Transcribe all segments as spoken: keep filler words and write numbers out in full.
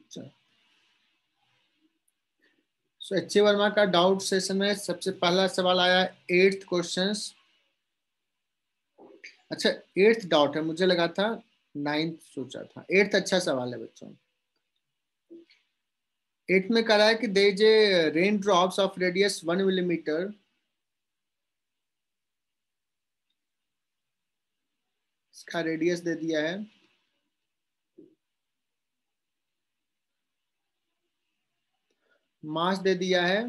So H C Verma का doubt session में सबसे पहला सवाल आया एट्थ क्वेश्चन। अच्छा एट्थ डाउट है, मुझे लगा था नाइन्थ सोचा था। एट्थ अच्छा सवाल है बच्चों। एट्थ में कह रहा है कि दे जे rain drops of radius one millimetre, इसका रेडियस दे दिया है, मास दे दिया है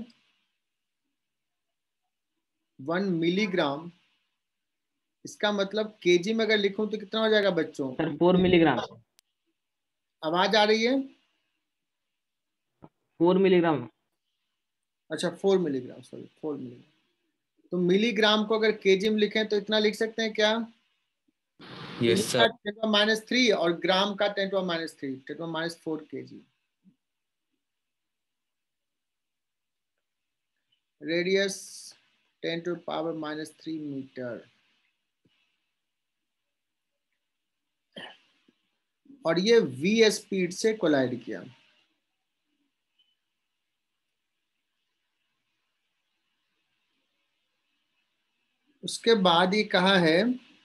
वन मिलीग्राम। इसका मतलब केजी में अगर लिखूं तो कितना हो जाएगा बच्चों? Sir four milligram. आवाज आ रही है? Four milligram. अच्छा four milligram, sorry four milligram. तो मिलीग्राम को अगर केजी में लिखें तो इतना लिख सकते हैं क्या? यस मिली का sir. Ten to minus three और ग्राम का ten to minus three, ten to minus four K G. Radius ten to power minus three metre. और ये वी स्पीड से कोलाइड किया। उसके बाद ये कहा है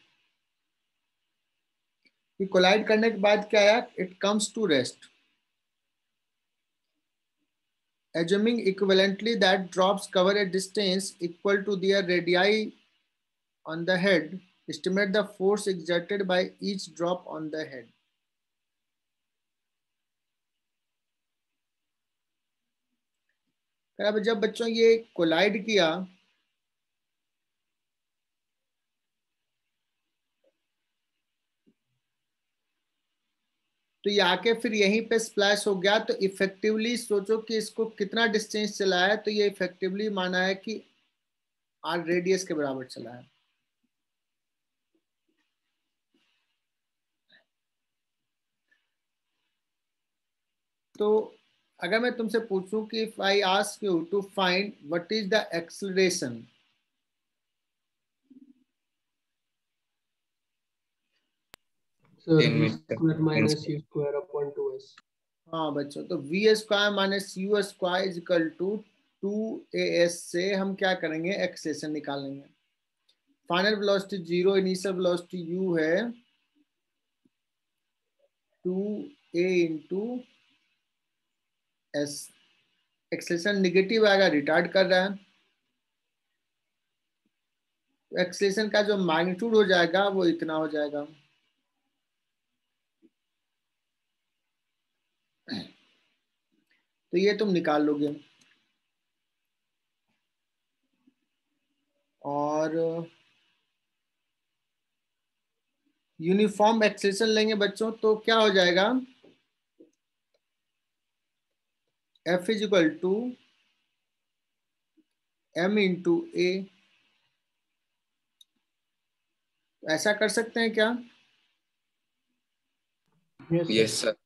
कि कोलाइड करने के बाद क्या आया? It comes to rest assuming equivalently that drops cover a distance equal to their radii on the head. Estimate the force exerted by each drop on the head. अब जब बच्चों ये कोलाइड किया तो ये आके फिर यहीं पे स्प्लैश हो गया, तो इफेक्टिवली सोचो कि इसको कितना डिस्टेंस चला है। तो ये इफेक्टिवली माना है कि आर रेडियस के बराबर चला है। तो अगर मैं तुमसे पूछूं कि if I ask you to find what is the acceleration, Sir, ten v metre. square minus u square upon two s. हाँ बच्चों, तो V square minus U square is equal to two A S से हम क्या करेंगे? Acceleration निकालेंगे। Final velocity zero, initial velocity U है two A into S. Acceleration negative आएगा, रिटार्ड कर रहा है। तो एक्सेलेरेशन का जो मैग्नीट्यूड हो जाएगा वो इतना हो जाएगा। तो ये तुम निकाल लोगे। और यूनिफॉर्म एक्सेलेरेशन लेंगे बच्चों तो क्या हो जाएगा? F is equal to M into A. ऐसा कर सकते हैं क्या? Yes, sir. Yes sir.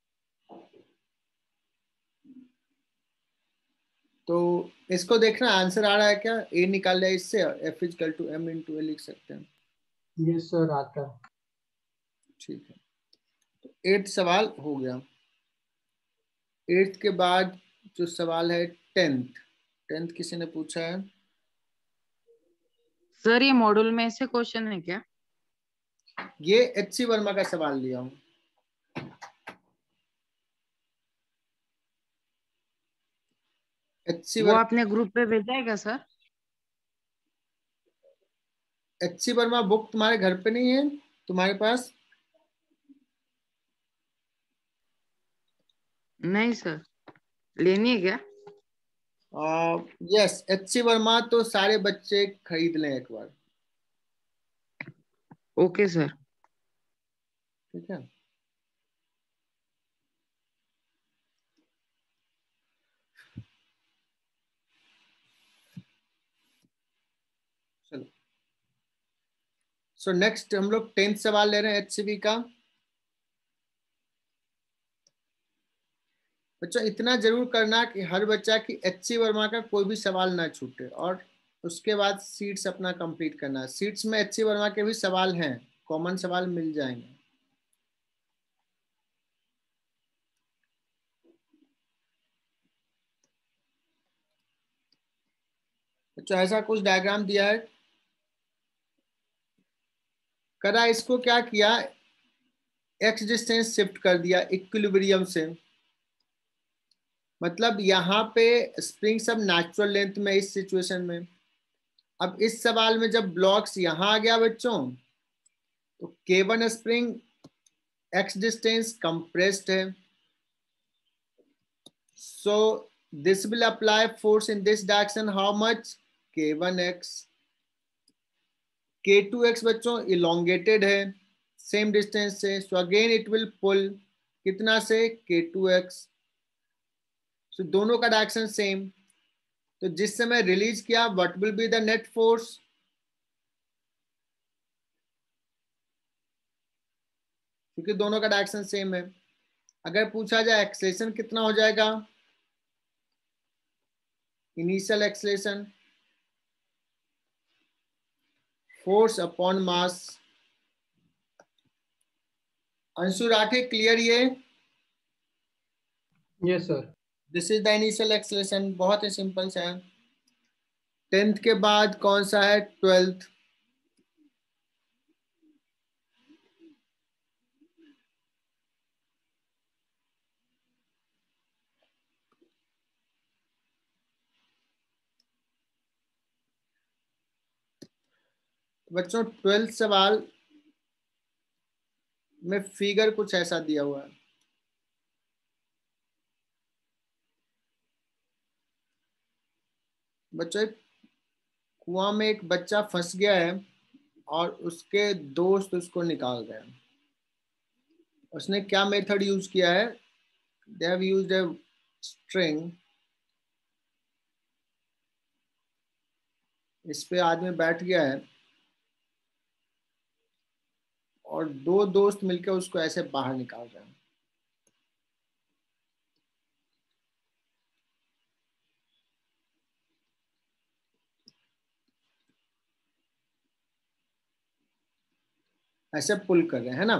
तो इसको देखना आंसर आ रहा है क्या? ए निकाल लिया इससे, F is equal to M into A लिख सकते हैं। Yes, sir, आता है। ठीक है, तो एट्थ सवाल हो गया। एट्थ के बाद जो सवाल है टेंथ। टेंथ किसी ने पूछा है? सर ये मॉड्यूल में से क्वेश्चन है क्या? ये एच सी वर्मा का सवाल लिया हूं। एच सी वो वर्मा, आपने ग्रुप पे भेजा है क्या sir? H C Verma book तुम्हारे घर पे नहीं है तुम्हारे पास? नहीं सर, लेनी है क्या? यस, एच सी वर्मा तो सारे बच्चे खरीद लें एक बार। Okay sir. ठीक है, चलो। सो नेक्स्ट हम लोग टेंथ सवाल ले रहे हैं एचसीवी का। बच्चों इतना जरूर करना कि हर बच्चा की एच सी वर्मा का कोई भी सवाल ना छूटे, और उसके बाद सीट्स अपना कंप्लीट करना। सीट्स में एच सी वर्मा के भी सवाल हैं, कॉमन सवाल मिल जाएंगे। बच्चों ऐसा कुछ डायग्राम दिया है, करा इसको क्या किया, एक्स डिस्टेंस शिफ्ट कर दिया इक्विलिब्रियम से, मतलब यहाँ पे स्प्रिंग सब नेचुरल लेंथ में इस सिचुएशन में। अब इस सवाल में जब ब्लॉक्स यहाँ आ गया बच्चों, तो K one spring X distance compressed है, so this will apply force in this direction, how much, K one X. K two X बच्चों इलोंगेटेड है सेम डिस्टेंस से, so again it will pull कितना से, के टू एक्स। सो दोनों का direction same, तो जिस समय रिलीज किया what will be the net force, क्योंकि दोनों का डायरेक्शन सेम है। अगर पूछा जाए एक्सेलेरेशन कितना हो जाएगा, initial acceleration force upon mass. Anshu Rathe clear ये? Yes sir. This is the initial acceleration, बहुत ही सिंपल सा है। टेंथ के बाद कौन सा है, ट्वेल्थ। बच्चों ट्वेल्थ सवाल में फिगर कुछ ऐसा दिया हुआ है, बच्चों कुआं में एक बच्चा फंस गया है और उसके दोस्त उसको निकाल रहे हैं। उसने क्या मेथड यूज किया है, they have used a string, इस पे आदमी बैठ गया है और दो दोस्त मिलकर उसको ऐसे बाहर निकाल रहे हैं। ऐसे पुल कर रहे हैं ना,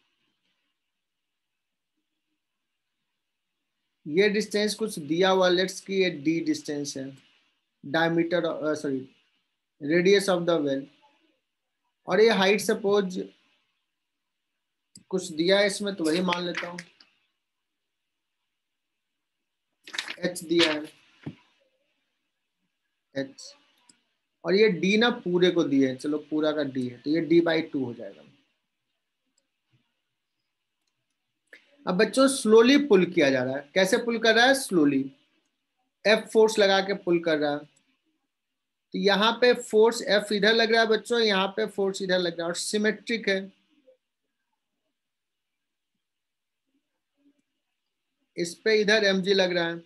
ये डिस्टेंस कुछ दिया हुआ, लेट्स की ये डी डिस्टेंस है, diameter sorry radius of the well, और ये हाइट सपोज कुछ दिया है इसमें, तो वही मान लेता हूं एच दिया है, एच, और ये डी ना पूरे को दिए है, चलो पूरा का डी है, तो ये डी बाई टू हो जाएगा। अब बच्चों स्लोली पुल किया जा रहा है, कैसे पुल कर रहा है, स्लोली, एफ फोर्स लगा के पुल कर रहा है। तो यहाँ पे फोर्स एफ इधर लग रहा है बच्चों, यहाँ पे फोर्स इधर लग रहा है, और सिमेट्रिक है, इस पे इधर एम जी लग रहा है।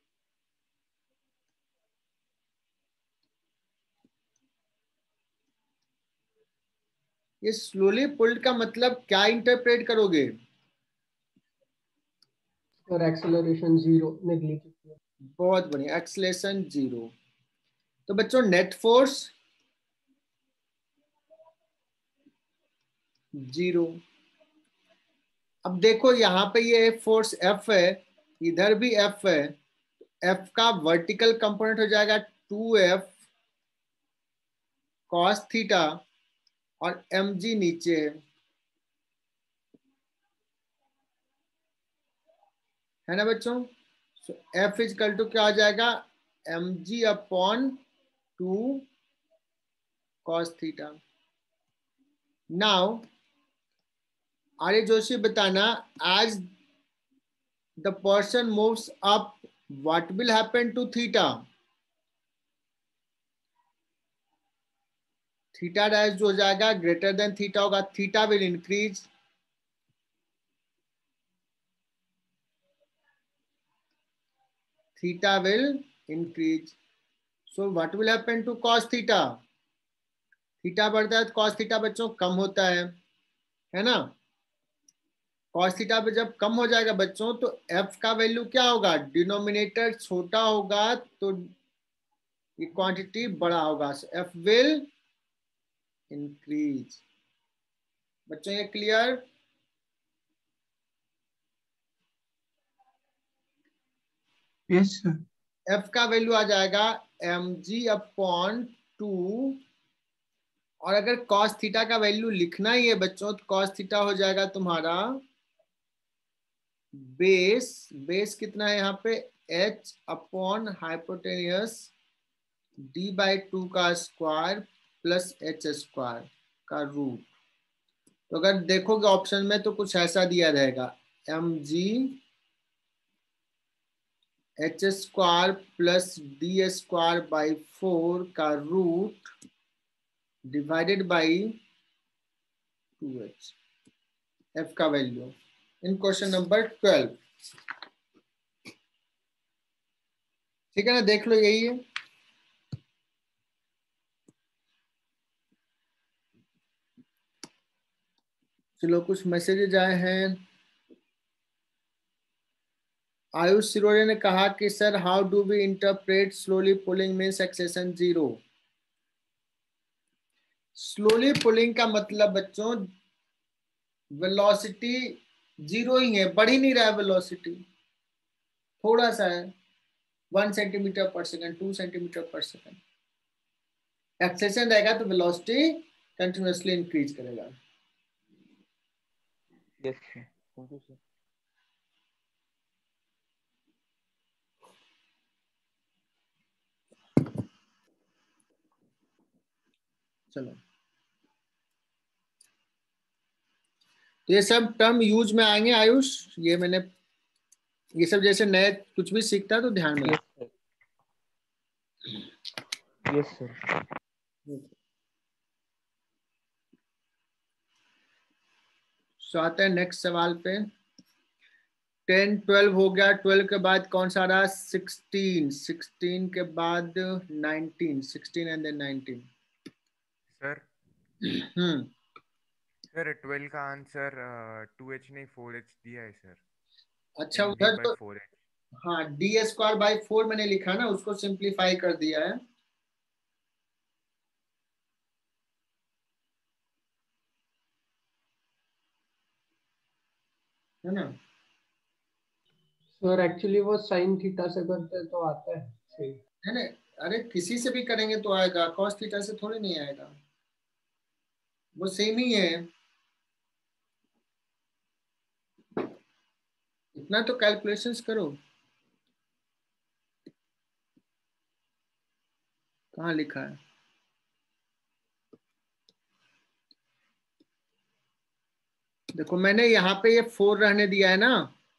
ये स्लोली पुल्ड का मतलब क्या इंटरप्रेट करोगे, और एक्सेलरेशन जीरो नेग्लिजिबल। बहुत बढ़िया, एक्सेलरेशन जीरो। तो बच्चों नेट फोर्स जीरो। अब देखो यहाँ पे ये फोर्स एफ है, इधर भी एफ है, एफ का वर्टिकल कंपोनेंट हो जाएगा टू एफ कॉस थीटा, और एम जी नीचे है, है ना बच्चों। सो एफ इजकल टू क्या हो जाएगा, M G upon two cos theta. Now Arya Joshi बताना, as the person moves up what will happen to theta, theta dash जो हो जाएगा ग्रेटर देन थीटा होगा, theta will increase, theta will increase, so what will happen to cos theta, theta बढ़ता है तो cos theta बच्चों कम होता है, है ना। कॉस थीटा पे जब कम हो जाएगा बच्चों, तो एफ का वैल्यू क्या होगा, डिनोमिनेटर छोटा होगा तो ये क्वांटिटी बड़ा होगा, एफ विल इंक्रीज। बच्चों ये क्लियर, यस सर। एफ का वैल्यू आ जाएगा एम जी अपॉन टू, और अगर कॉस थीटा का वैल्यू लिखना ही है बच्चों तो कॉस थीटा हो जाएगा तुम्हारा बेस, बेस कितना है यहाँ पे H upon hypotenuse D by two का स्क्वायर प्लस एच स्क्वायर का रूट। तो अगर देखोगे ऑप्शन में तो कुछ ऐसा दिया रहेगा M G H square plus D square by four का root divided by two H, F का value in question number twelve. ठीक है ना, देख लो यही है। चलो कुछ मैसेजेज आए हैं। आयुष सिरोड़े ने कहा कि sir how do we interpret slowly pulling means acceleration zero. Slowly pulling का मतलब बच्चों वेलोसिटी जीरो ही है, बढ़ ही नहीं रहा है वेलोसिटी, थोड़ा सा है, one centimetre per second, two centimetre per second. Acceleration रहेगा तो वेलोसिटी कंटिन्यूअसली इंक्रीज करेगा। Yes, sir. Thank you, sir. चलो तो ये सब टर्म यूज में आएंगे आयुष, ये मैंने ये सब जैसे नए कुछ भी सीखता है तो ध्यान में। Yes, sir. Yes, sir. सो आते हैं नेक्स्ट सवाल पे। टेन ट्वेल्व हो गया, ट्वेल्व के बाद कौन सा रहा सिक्सटीन, सिक्सटीन के बाद nineteen, sixteen and then nineteen. Sir hmm sir twelve का आंसर टू एच नहीं फोर एच दिया है सर। अच्छा एम जी उधर बाई तो फोर एच। हाँ डी स्क्वायर बाई फोर मैंने लिखा ना, उसको सिंप्लीफाई कर दिया है। है ना सर एक्चुअली वो साइन थीटा से करते तो आता है सही। है ना, अरे किसी से भी करेंगे तो आएगा, कॉस थीटा से थोड़ी नहीं आएगा, वो सेम ही है। इतना तो कैलकुलेशंस करो। कहाँ लिखा है, देखो मैंने यहाँ पे ये फोर रहने दिया है ना,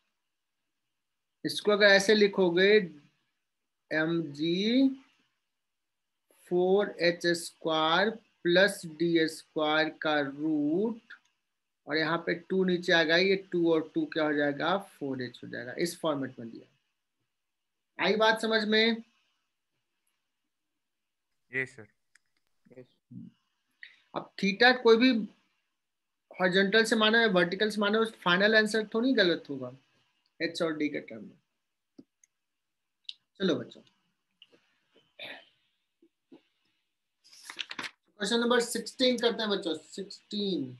इसको अगर ऐसे लिखोगे M G four H square plus D square का रूट, और यहाँ पे टू नीचे आ गया, ये टू और टू क्या हो जाएगा फोर एच हो जाएगा, इस फॉर्मेट में दिया। आई बात समझ में? Yes sir. Yes. अब थीटा कोई भी हॉरिजॉन्टल से मानो या वर्टिकल से मानो, फाइनल आंसर थोड़ी गलत होगा एच और डी के टर्म में। चलो बच्चों क्वेश्चन नंबर सिक्सटीन करते हैं बच्चों, सिक्सटीन।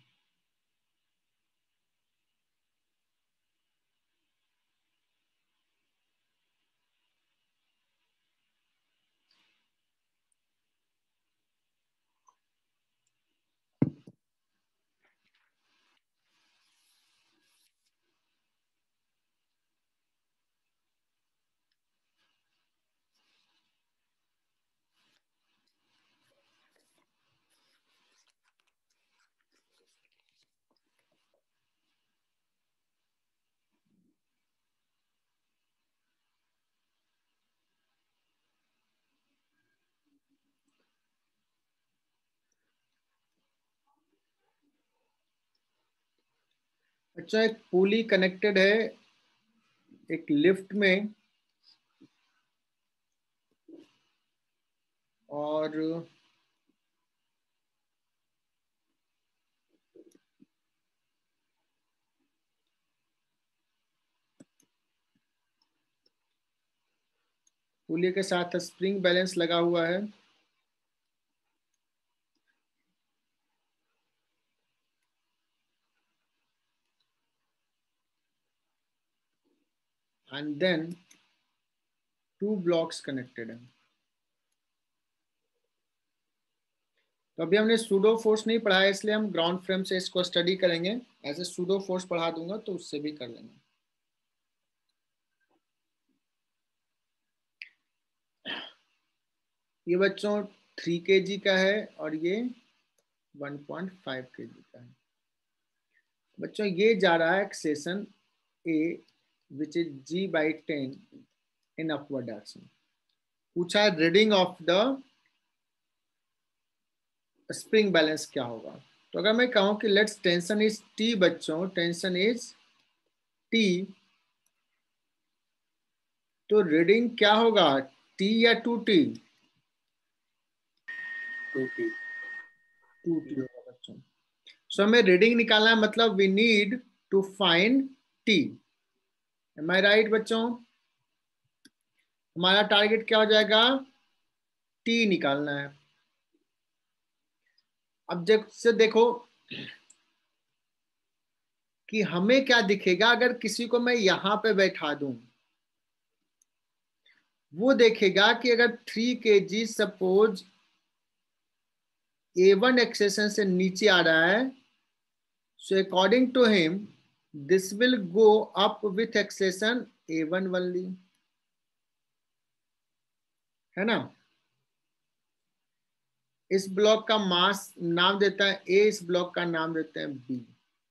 अच्छा एक पुली कनेक्टेड है एक लिफ्ट में, और पुली के साथ स्प्रिंग बैलेंस लगा हुआ है, and then two blocks connected हैं। तो अभी हमने सूडो फोर्स नहीं पढ़ा है, इसलिए हम ग्राउंड फ्रेम से इसको स्टडी करेंगे। ऐसे सूडो फोर्स पढ़ा दूंगा तो उससे भी कर लेंगे। ये बच्चों थ्री के जी का है और ये वन पॉइंट फाइव के जी का है। बच्चों ये जा रहा है acceleration A which is G by ten in upward direction. पूछा है reading of the spring balance क्या होगा। तो अगर मैं कहूं कि लेट्स टेंशन इज टी बच्चों, टेंशन इज टी, तो रीडिंग क्या होगा, टी या two T? Two T two T होगा बच्चों। सो हमें रीडिंग निकालना है, मतलब we need to find T. Am I right बच्चों? हमारा टारगेट क्या हो जाएगा, टी निकालना है। अब जैसे देखो कि हमें क्या दिखेगा, अगर किसी को मैं यहां पे बैठा दूं, वो देखेगा कि अगर three K G suppose A one acceleration से नीचे आ रहा है, so according to him this will go up with acceleration A one only, है ना। इस ब्लॉक का मास नाम देता है ए, इस ब्लॉक का नाम देते हैं बी।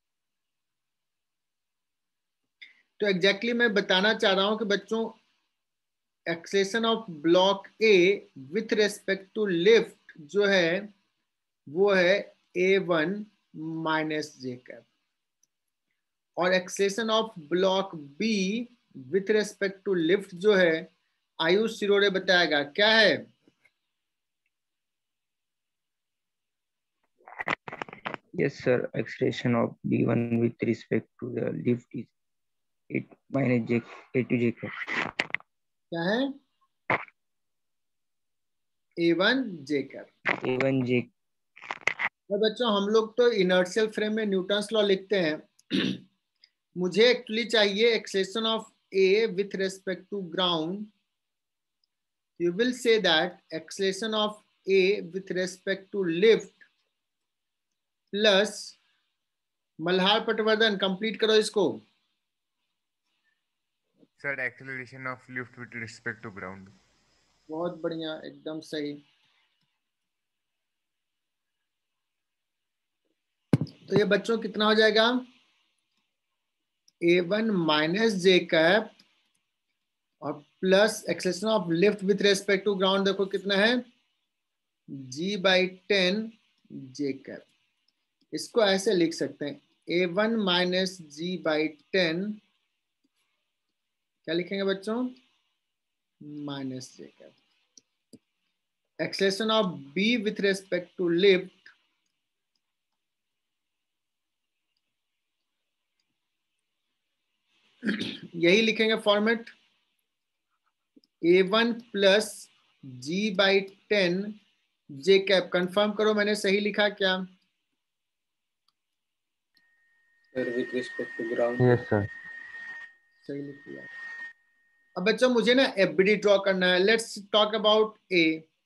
तो एग्जैक्टली exactly मैं बताना चाह रहा हूं कि बच्चों acceleration of block A with respect to lift जो है वो है A one minus J cap, और acceleration of block B with respect to lift जो है आयुष सिरोड़े बताएगा क्या है। Yes, sir. Acceleration of B one with respect to the lift is eight minus j a two j cap. क्या है, A one J cap. A one j. तो बच्चों हम लोग तो इनर्शियल फ्रेम में न्यूटन्स लॉ लिखते हैं। मुझे एक्चुअली चाहिए acceleration of A with respect to ground. You will say that acceleration of A with respect to lift plus Malhar Patwardhan, complete करो इसको। Sir acceleration of lift with respect to ground. बहुत बढ़िया, एकदम सही। तो ये बच्चों कितना हो जाएगा, A one minus J cap और plus acceleration of lift with respect to ground, देखो कितना है, G by ten J cap. इसको ऐसे लिख सकते हैं, A one minus G by ten, क्या लिखेंगे बच्चों, minus J cap. Acceleration of B with respect to lift, यही लिखेंगे format, A one plus G by ten J cap. Confirm करो मैंने सही लिखा क्या? Sir, with respect to ground. Yes, sir. सही लिख दिया। अब बच्चों मुझे ना एफबीडी ड्रॉ करना है। Let's talk about A.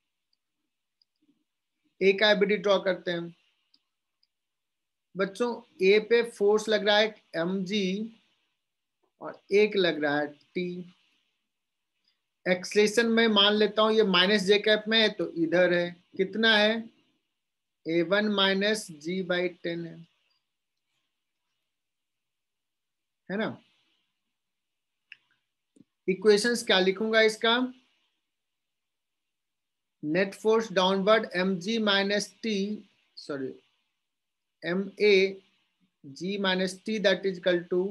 A का एफबीडी ड्रॉ करते हैं। बच्चों ए पे फोर्स लग रहा है एम जी और एक लग रहा है टी। एक्सलेशन में मान लेता हूं ये माइनस जे कैप में है तो इधर है, कितना है, A one minus G by ten है, है ना। इक्वेशंस क्या लिखूंगा इसका, net force downward M G minus T, sorry M A G minus T that is equal to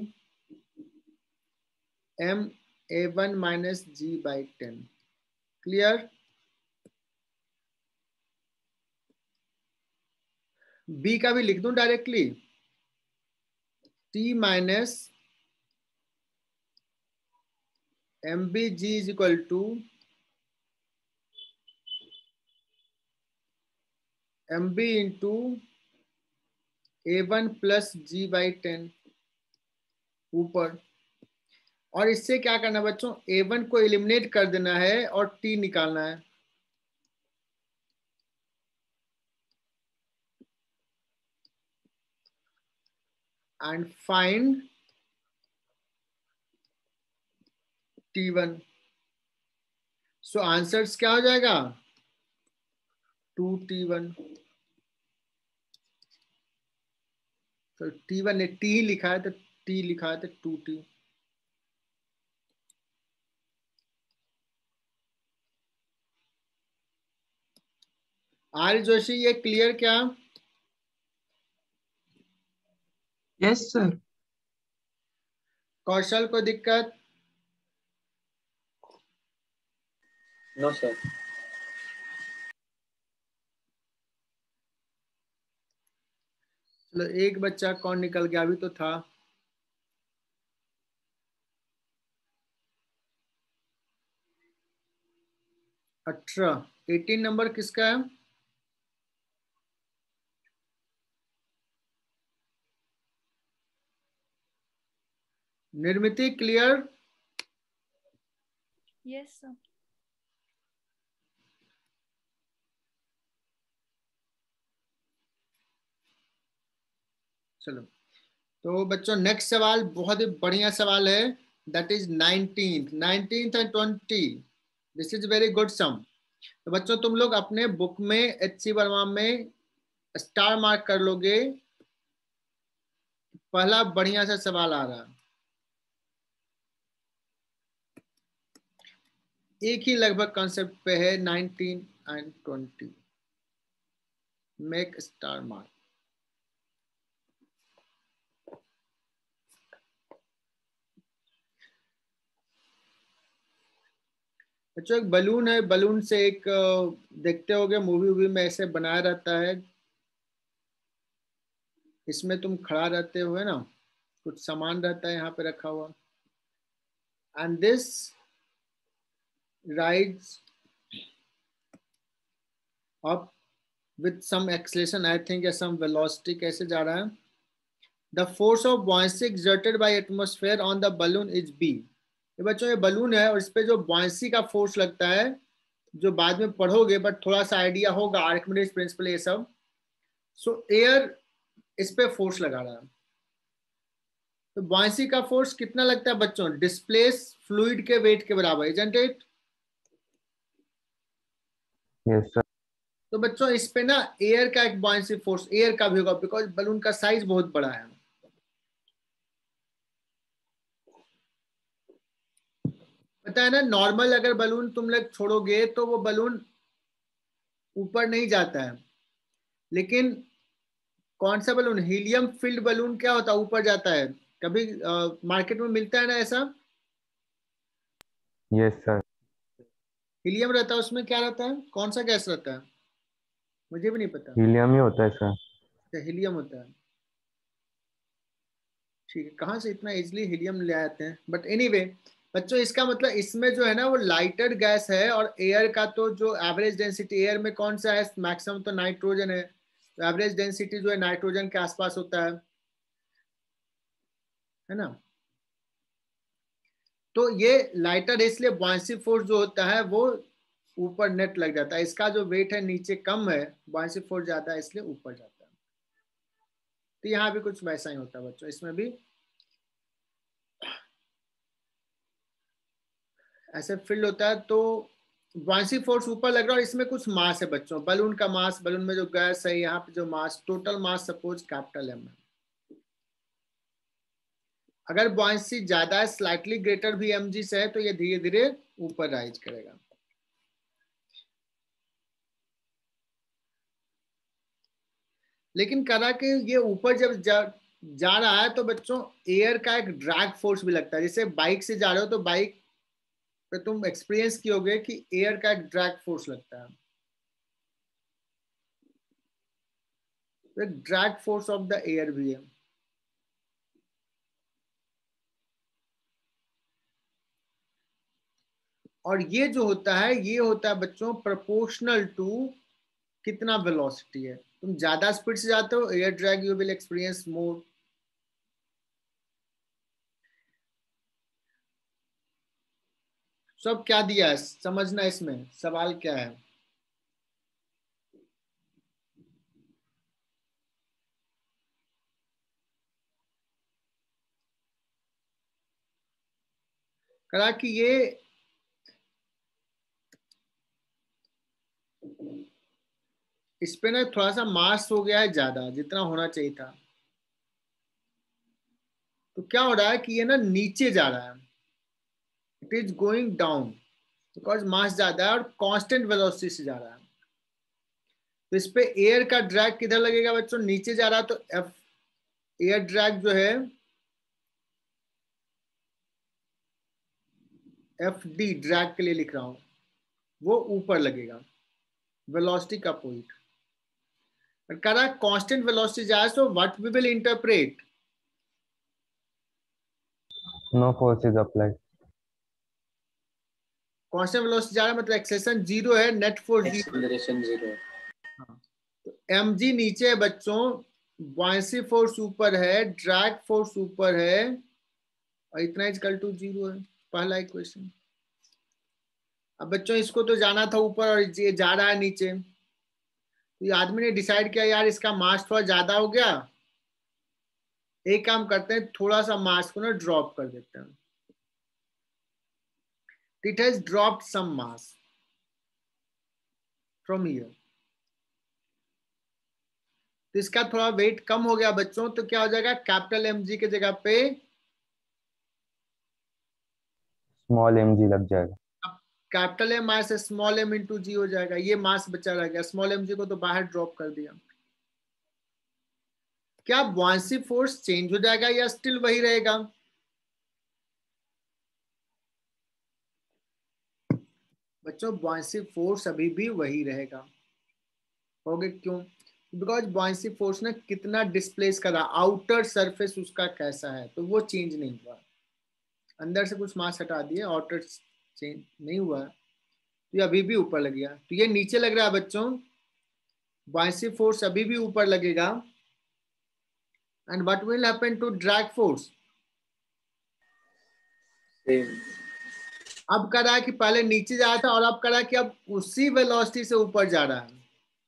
M A one minus G by ten. Clear? B का भी लिख दूं directly, T minus M B G is equal to M B into A one plus G by ten ऊपर। और इससे क्या करना बच्चों, ए वन को एलिमिनेट कर देना है और टी निकालना है। And find T one. So answers क्या हो जाएगा, टू टी वन। तो टी वन ने टी लिखा है तो टी लिखा है तो टू टी। आर्य जोशी ये क्लियर क्या? Yes sir. कौशल को दिक्कत? No sir. चलो एक बच्चा कौन निकल गया, अभी तो था। अठारह एटीन नंबर किसका है? निर्मिति क्लियर? Yes sir. चलो तो बच्चों नेक्स्ट सवाल बहुत ही बढ़िया सवाल है, that is nineteenth nineteenth and twenty. This is very good sum. तो बच्चों तुम लोग अपने बुक में एच सी वर्मा में स्टार मार्क कर लोगे, पहला बढ़िया सा सवाल आ रहा है। एक ही लगभग कॉन्सेप्ट पे है, nineteen and twenty. Make star mark. बच्चों एक बलून है, बलून से एक देखते होगे मूवी वूवी में ऐसे बनाया रहता है, इसमें तुम खड़ा रहते हुए ना, कुछ सामान रहता है यहाँ पे रखा हुआ, and this rides up with some acceleration I think, या सम वेलोसिटी, कैसे जा रहा है। The force of buoyancy exerted by atmosphere on the balloon is B। ये बच्चों ये बलून है और इस पे जो buoyancy का फोर्स लगता है, जो बाद में पढ़ोगे बट थोड़ा सा आइडिया होगा, आर्किमिडीज प्रिंसिपल ये सब। सो so, एयर इस पे फोर्स लगा रहा है, तो buoyancy का फोर्स कितना लगता है बच्चों, डिस्प्लेस फ्लूइड के वेट के बराबर, इजंट इट? Yes sir. तो बच्चों इस पे ना एयर का एक buoyancy फोर्स एयर का भी होगा, बिकॉज बलून का साइज बहुत बड़ा है। पता है ना, नॉर्मल अगर बलून तुम लोग छोड़ोगे तो वो बलून ऊपर नहीं जाता है, लेकिन कौन सा बलून, हीलियम फिल्ड बलून क्या होता है, ऊपर जाता है। कभी मार्केट में मिलता है ना ऐसा? Yes sir. हीलियम रहता है, उसमें क्या रहता है, कौन सा गैस रहता है, मुझे भी नहीं पता। हीलियम ही होता है सर। तो हीलियम होता है, ठीक है, कहाँ से इतना इजिली हीलियम ले आते हैं, बट एनीवे बच्चों इसका मतलब इसमें जो है ना वो लाइटर गैस है, और एयर का तो जो एवरेज डेंसिटी एयर में कौन सा है, मैक्सिमम तो नाइट्रोजन है, तो एवरेज डेंसिटी जो है नाइट्रोजन के आसपास होता है है ना। तो ये लाइटर है, इसलिए buoyancy फोर्स जो होता है वो ऊपर नेट लग जाता है, इसका जो वेट है नीचे कम है, buoyancy फोर्स ज्यादा है इसलिए ऊपर जाता है। तो यहाँ भी कुछ वैसा ही होता है बच्चों, इसमें भी ऐसे फील्ड होता है, तो buoyancy फोर्स ऊपर लग रहा है और इसमें कुछ मास है बच्चों, बलून का मास, बलून में जो गैस है, यहाँ पे जो mass, total mass suppose capital M है। अगर buoyancy ज्यादा है, स्लाइटली ग्रेटर भी mg से है, तो ये धीरे धीरे ऊपर राइज करेगा। लेकिन करा कि ये ऊपर जब जा, जा रहा है तो बच्चों एयर का एक ड्रैग फोर्स भी लगता है, जैसे बाइक से जा रहे हो तो बाइक पे तुम एक्सपीरियंस कियोगे कि एयर का एक ड्रैग फोर्स लगता है, तो एक drag force of the air भी है। और ये जो होता है ये होता है बच्चों प्रोपोर्शनल टू कितना वेलोसिटी है, तुम ज्यादा स्पीड से जाते हो air drag you will experience more. सब क्या दिया है समझना, इसमें सवाल क्या है। कहा कि ये इस पे ना थोड़ा सा मास हो गया है ज्यादा, जितना होना चाहिए था। तो क्या हो रहा है कि ये ना नीचे जा रहा है, it is going down because mass ज्यादा है और कांस्टेंट वेलोसिटी से जा रहा है। तो इस पे एयर का ड्रैग किधर लगेगा बच्चों? नीचे जा रहा है, तो एफ एयर ड्रैग जो है एफ डी ड्रैग के लिए लिख रहा हूं, वो ऊपर लगेगा वेलोसिटी का पॉइंट। कह रहा है कांस्टेंट वेलोसिटी जा, so what we will interpret? No force is applied. Constant velocity जा रहा है मतलब एक्सेलरेशन जीरो है, net force zero. Acceleration zero. तो एम जी नीचे है बच्चों, बॉयंसी फोर्स ऊपर है, ड्रैग फोर्स ऊपर है, और इतना इक्वल टू जीरो है। पहला इक्वेशन। अब बच्चों इसको तो जाना था ऊपर और ये जा रहा है नीचे, तो ये आदमी ने डिसाइड किया यार इसका मास थोड़ा ज्यादा हो गया, एक काम करते हैं थोड़ा सा मास को ना ड्रॉप कर देते हैं। It has dropped some mass from here, तो इसका थोड़ा वेट कम हो गया बच्चों, तो क्या हो जाएगा? कैपिटल एम जी के जगह पे स्मॉल एम जी लग जाएगा। Capital M mass small M into G हो जाएगा। ये मास बचा रह गया, स्मॉल एम जी को तो बाहर ड्रॉप कर दिया। क्या बुआंसी फोर्स चेंज हो जाएगा या स्टिल वही रहेगा? बच्चों बुआंसी फोर्स अभी भी वही रहेगा। होगे क्यों? बिकॉज बुआंसी फोर्स ने कितना डिस्प्लेस करा, आउटर सरफेस उसका कैसा है, तो वो चेंज नहीं हुआ। अंदर से कुछ मास हटा दिए, आउटर चेंज नहीं हुआ, तो ये अभी भी ऊपर लग गया। तो ये नीचे लग रहा है बच्चों, बुआंसी फोर्स अभी भी ऊपर लगेगा। And what will happen to drag force? Same. अब कर रहा है कि पहले नीचे जा रहा था और अब कर रहा है कि अब उसी वेलोसिटी से ऊपर जा रहा है।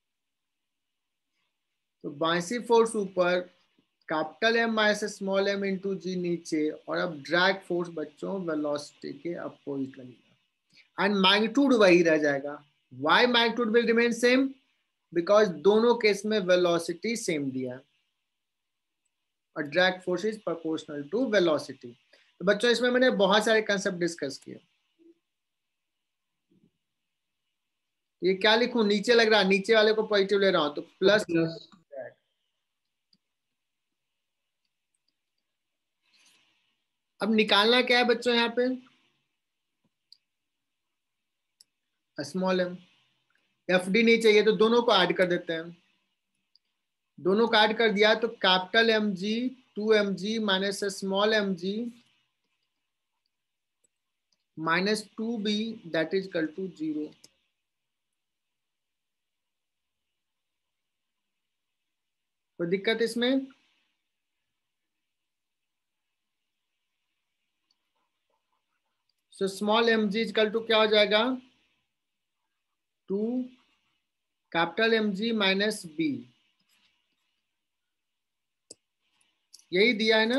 तो बाइसी फोर्स ऊपर, capital M minus small M into G नीचे, और अब ड्रैग फोर्स बच्चों वेलोसिटी के अपोजिट लगेगा एंड मैग्नीट्यूड वही रह जाएगा। Why magnitude will remain same? Because दोनों केस में वेलोसिटी सेम दिया है और drag force is proportional to velocity. तो बच्चों इसमें मैंने बहुत सारे कंसेप्ट डिस्कस किए। ये क्या लिखूं? नीचे लग रहा है, नीचे वाले को पॉजिटिव ले रहा हूं, तो प्लस प्लस अब निकालना क्या है बच्चों? यहाँ पे स्मॉल एम, एफ डी नहीं चाहिए तो दोनों को ऐड कर देते हैं। दोनों को ऐड कर दिया तो capital M G two M G minus small M G minus two B that is equal to zero. कोई दिक्कत इसमें? So small M G equal to क्या हो जाएगा? Two capital M G minus B, यही दिया है ना?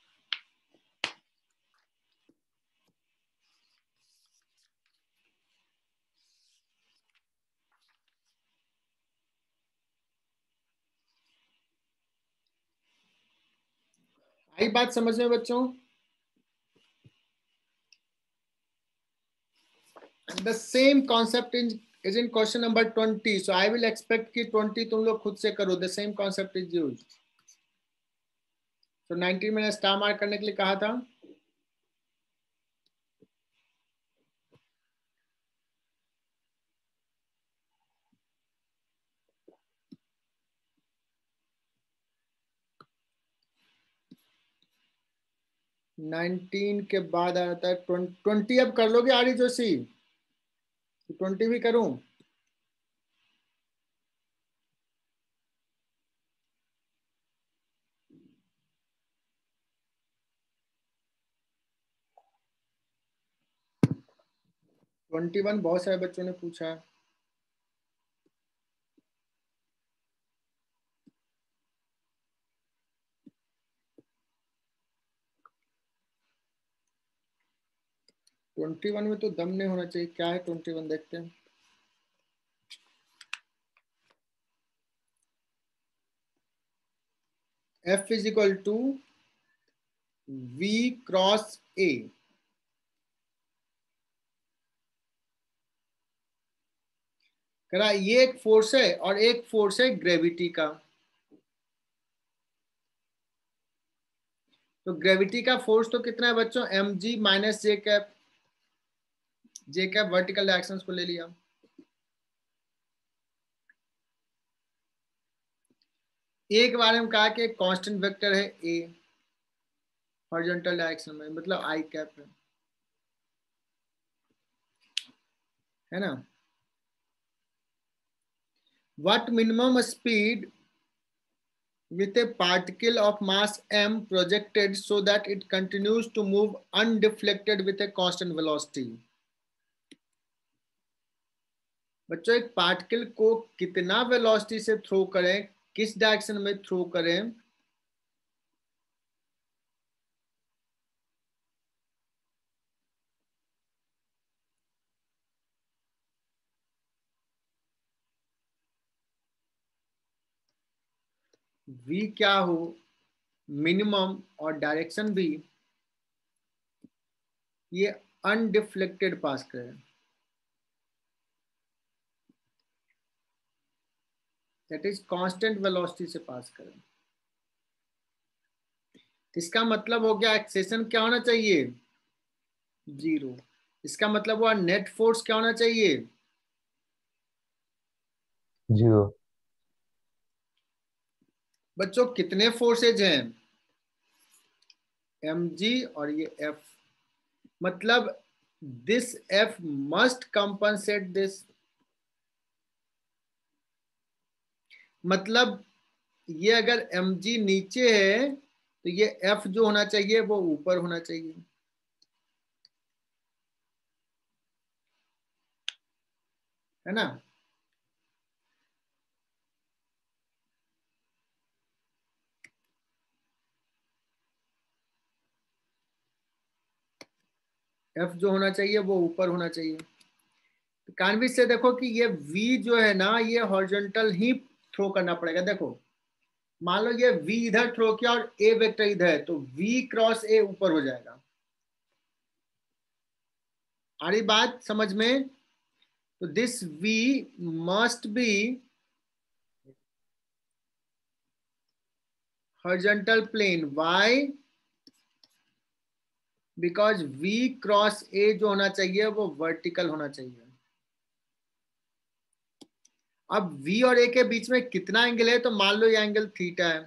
आई बात समझ में बच्चों? The same concept is, is in question number twenty. So I will expect कि twenty तुम लोग खुद से करो. The same concept is used. So nineteen मैंने स्टार मार्क करने के लिए कहा था. नाइनटीन के बाद आता है ट्वेंटी. अब कर लोगे आरी जोशी? ट्वेंटी भी करूं? ट्वेंटी वन बहुत सारे बच्चों ने पूछा. ट्वेंटी वन में तो दम नहीं होना चाहिए, क्या है ट्वेंटी वन देखते हैं। F is equal to V cross A। करा ये एक फोर्स है और एक फोर्स है ग्रेविटी का। तो ग्रेविटी का फोर्स तो कितना है बच्चों, M G minus J cap. J cap vertical direction को ले लिया। ए के बारे में कहा कि कांस्टेंट वेक्टर है ए हॉरिजॉन्टल डायरेक्शन में, मतलब आई कैप है, है ना। What minimum speed with a particle of mass m projected so that it continues to move undeflected with a constant velocity। बच्चों एक पार्टिकल को कितना वेलोसिटी से थ्रो करें, किस डायरेक्शन में थ्रो करें, v क्या हो मिनिमम और डायरेक्शन भी, ये अनडिफ्लेक्टेड पास करें, दैट इज कांस्टेंट वेलोसिटी से पास करें। इसका मतलब हो गया एक्सेशन क्या होना चाहिए, जीरो। इसका मतलब हुआ नेट फोर्स क्या होना चाहिए, जीरो। बच्चों कितने फोर्सेज हैं, एम जी और ये एफ, मतलब this F must compensate this. मतलब ये अगर एम जी नीचे है तो ये एफ जो होना चाहिए वो ऊपर होना चाहिए, है ना। एफ जो होना चाहिए वो ऊपर होना चाहिए। तो कानवी से देखो कि ये वी जो है ना, ये हॉरिजॉन्टल ही थ्रो करना पड़ेगा। देखो मान लो ये v इधर थ्रो किया और a वेक्टर इधर है, तो v क्रॉस a ऊपर हो जाएगा। आ रही बात समझ में। तो this v must be horizontal plane, why, because v cross a जो होना चाहिए वो वर्टिकल होना चाहिए। अब v और a के बीच में कितना एंगल है, तो मान लो ये एंगल थीटा है,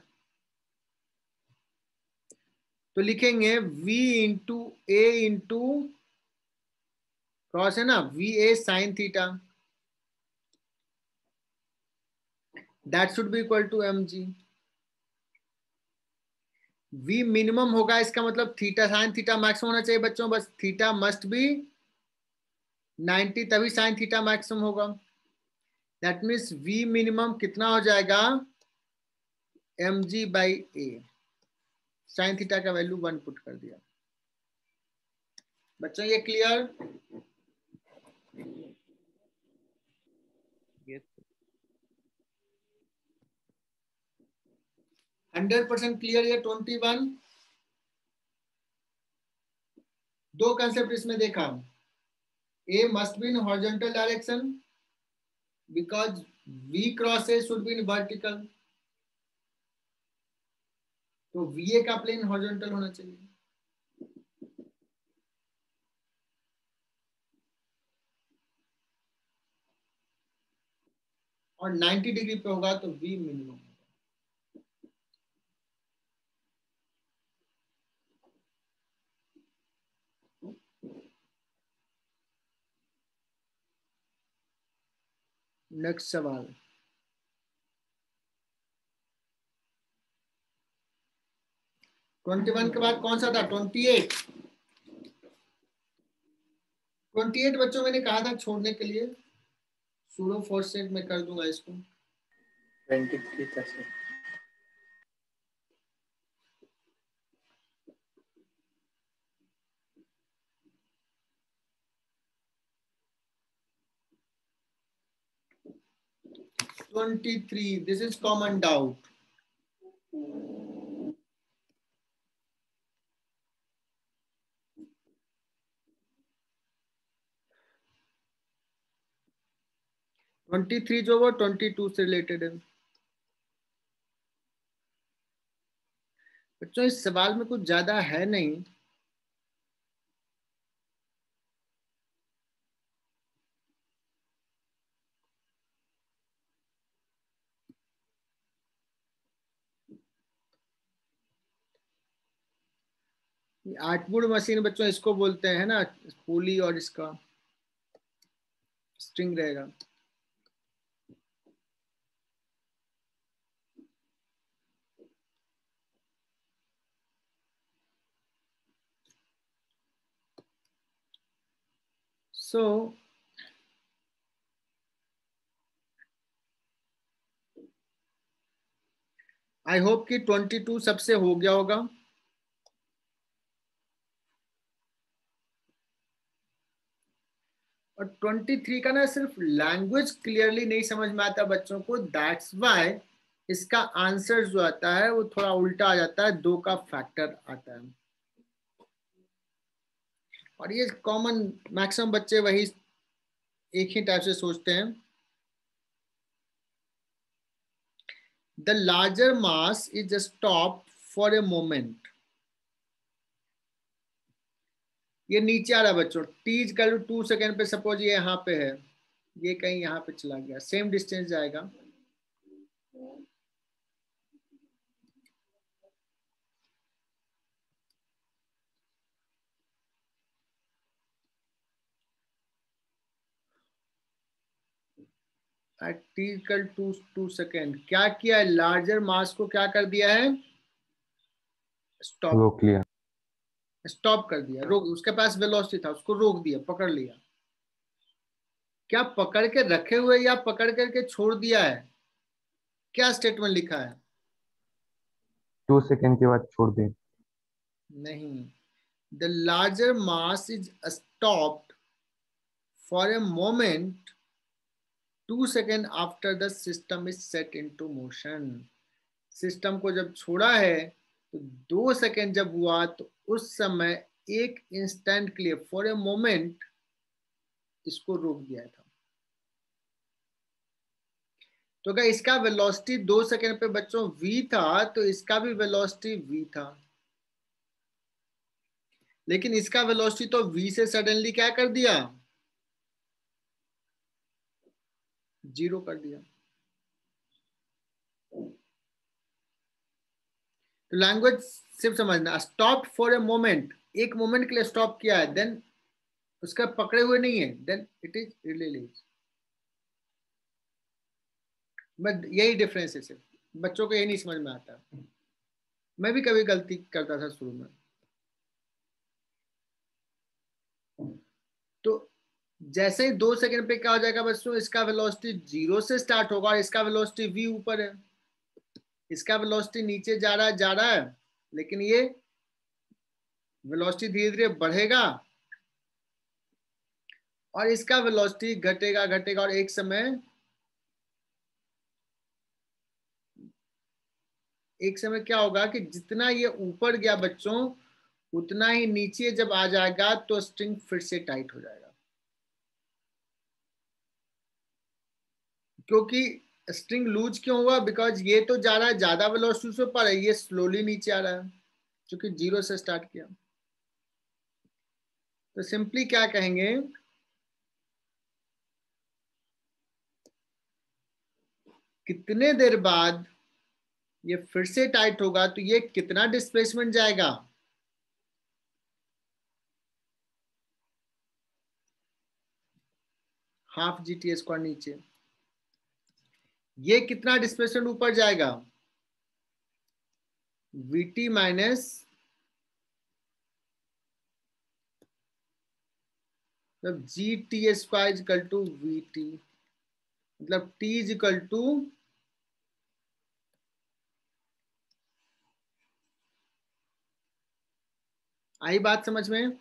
तो लिखेंगे v into A into cross है ना, V A sine theta, that should be equal to M G. v minimum होगा, इसका मतलब थीटा साइन थीटा मैक्सिमम होना चाहिए बच्चों, बस थीटा मस्ट बी नाइंटी, तभी साइन थीटा मैक्सिमम होगा। दैट मीन्स v मिनिमम कितना हो जाएगा, M G by A. Sine theta का वैल्यू वन पुट कर दिया। बच्चों ये clear, Yes. Hundred percent clear. ये ट्वेंटी वन दो कंसेप्ट इसमें देखा, A must be in horizontal direction because V cross A should be in vertical, तो V A का प्लेन हॉरिजॉन्टल होना चाहिए। और नाइंटी डिग्री पे होगा तो V मिनिमम होगा। नेक्स्ट सवाल, ट्वेंटी वन के बाद कौन सा था, ट्वेंटी एट। ट्वेंटी एट बच्चों मैंने कहा था छोड़ने के लिए, सूडो फोर्स सेट में कर दूंगा इसको। ट्वेंटी थ्री था sir. twenty-three. This is common doubt. twenty-three जो वो twenty-two से रिलेटेड है। बच्चों इस सवाल में कुछ ज्यादा है नहीं, आर्टवुड मशीन बच्चों इसको बोलते हैं ना, पुली और इसका स्ट्रिंग रहेगा। सो so, आई होप कि बाईस सबसे हो गया होगा। और तेईस का ना सिर्फ लैंग्वेज क्लियरली नहीं समझ में आता बच्चों को, दैट्स व्हाई इसका आंसर जो आता है वो थोड़ा उल्टा आ जाता है, दो का फैक्टर आता है। और ये कॉमन मैक्सिमम बच्चे वही एक ही टाइप से सोचते हैं। The larger mass is stop for a moment. ये नीचे आ रहा है बच्चों, T is equal to two second पे, सपोज ये यहाँ पे है, ये कहीं यहाँ पे चला गया, सेम डिस्टेंस जाएगा। At t equal to two second क्या किया है, लार्जर मास को क्या कर दिया है, स्टॉप रोक लिया, स्टॉप कर दिया, रोक, उसके पास वेलोसिटी था उसको रोक दिया, पकड़ लिया। क्या पकड़ के रखे हुए या पकड़ करके छोड़ दिया है, क्या स्टेटमेंट लिखा है? टू सेकेंड के बाद छोड़ दे। नहीं, the larger mass is stopped for a moment two second after the system is set into motion. System को जब छोड़ा है तो दो सेकेंड जब हुआ तो उस समय एक इंस्टेंट के लिए, फॉर ए मोमेंट, इसको रोक दिया था। तो क्या इसका वेलोसिटी दो सेकेंड पे बच्चों v था, तो इसका भी वेलोसिटी v था, लेकिन इसका वेलोसिटी तो v से सडनली क्या कर दिया, जीरो कर दिया। तो लैंग्वेज सिर्फ समझना, स्टॉप फॉर ए मोमेंट, एक मोमेंट के लिए स्टॉप किया है, देन उसका पकड़े हुए नहीं है, then it is release. But यही डिफरेंस है, सिर्फ बच्चों को यही नहीं समझ में आता। मैं भी कभी गलती करता था शुरू में। तो जैसे ही दो सेकंड पे क्या हो जाएगा बच्चों, इसका वेलोसिटी जीरो से स्टार्ट होगा और इसका वेलोसिटी v ऊपर है, इसका वेलोसिटी नीचे जा रहा है जा रहा है लेकिन ये वेलोसिटी धीरे धीरे बढ़ेगा और इसका वेलोसिटी घटेगा घटेगा और एक समय एक समय क्या होगा कि जितना ये ऊपर गया बच्चों उतना ही नीचे जब आ जाएगा तो स्ट्रिंग फिर से टाइट हो जाएगा, क्योंकि स्ट्रिंग लूज क्यों हुआ, बिकॉज ये तो जा रहा है ज्यादा वेलोसिटी से पर ये स्लोली नीचे आ रहा है क्योंकि जीरो से स्टार्ट किया। तो सिंपली क्या कहेंगे, कितने देर बाद ये फिर से टाइट होगा तो ये कितना डिस्प्लेसमेंट जाएगा, हाफ जी टी स्क्वायर नीचे, ये कितना डिस्प्लेसमेंट ऊपर जाएगा, वीटी माइनस मतलब G T square is equal to V T, मतलब टी इज इक्वल टू आई बात समझ में?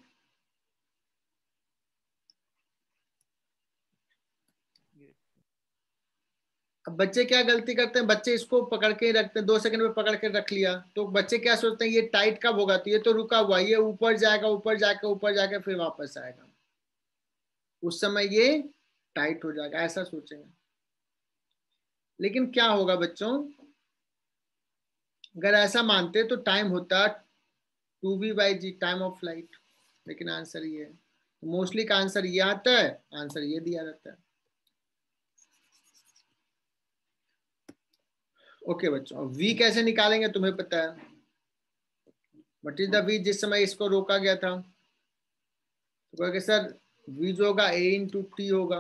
अब अब बच्चे क्या गलती करते हैं, बच्चे इसको पकड़ के ही रखते हैं, दो सेकंड में पकड़ के रख लिया, तो बच्चे क्या सोचते हैं ये टाइट कब होगा, तो ये तो रुका हुआ, ये ऊपर जाएगा, ऊपर जाके ऊपर जाके फिर वापस आएगा, उस समय ये टाइट हो जाएगा, ऐसा सोचेंगे। लेकिन क्या होगा बच्चों, अगर ऐसा मानते तो टाइम होता two V by G, time of flight, लेकिन आंसर ये है, मोस्टली का आंसर ये आता है, आंसर ये दिया रहता है। ओके बच्चों, v कैसे निकालेंगे तुम्हें पता है, व्हाट इज द v जिस समय इसको रोका गया था, तो कहोगे सर v जो होगा a इंटू टी होगा,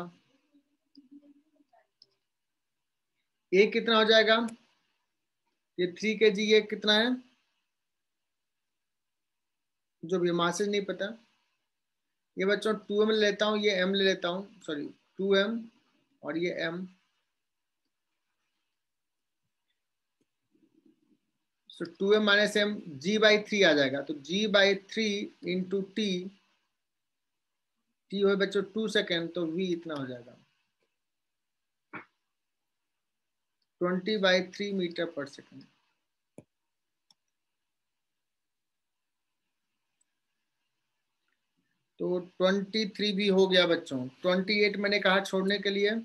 a कितना हो जाएगा, ये थ्री के जी, ये कितना है, जो भी मासेज नहीं पता, ये बच्चों टू एम ले लेता हूँ, ये m ले लेता हूँ, सॉरी टू एम और ये m, so two M minus M, G by three आ जाएगा, तो g by three into T, T हो बच्चों टू सेकेंड, तो v इतना हो जाएगा twenty by three meter per second. तो ट्वेंटी थ्री भी हो गया बच्चों, ट्वेंटी एट मैंने कहा छोड़ने के लिए,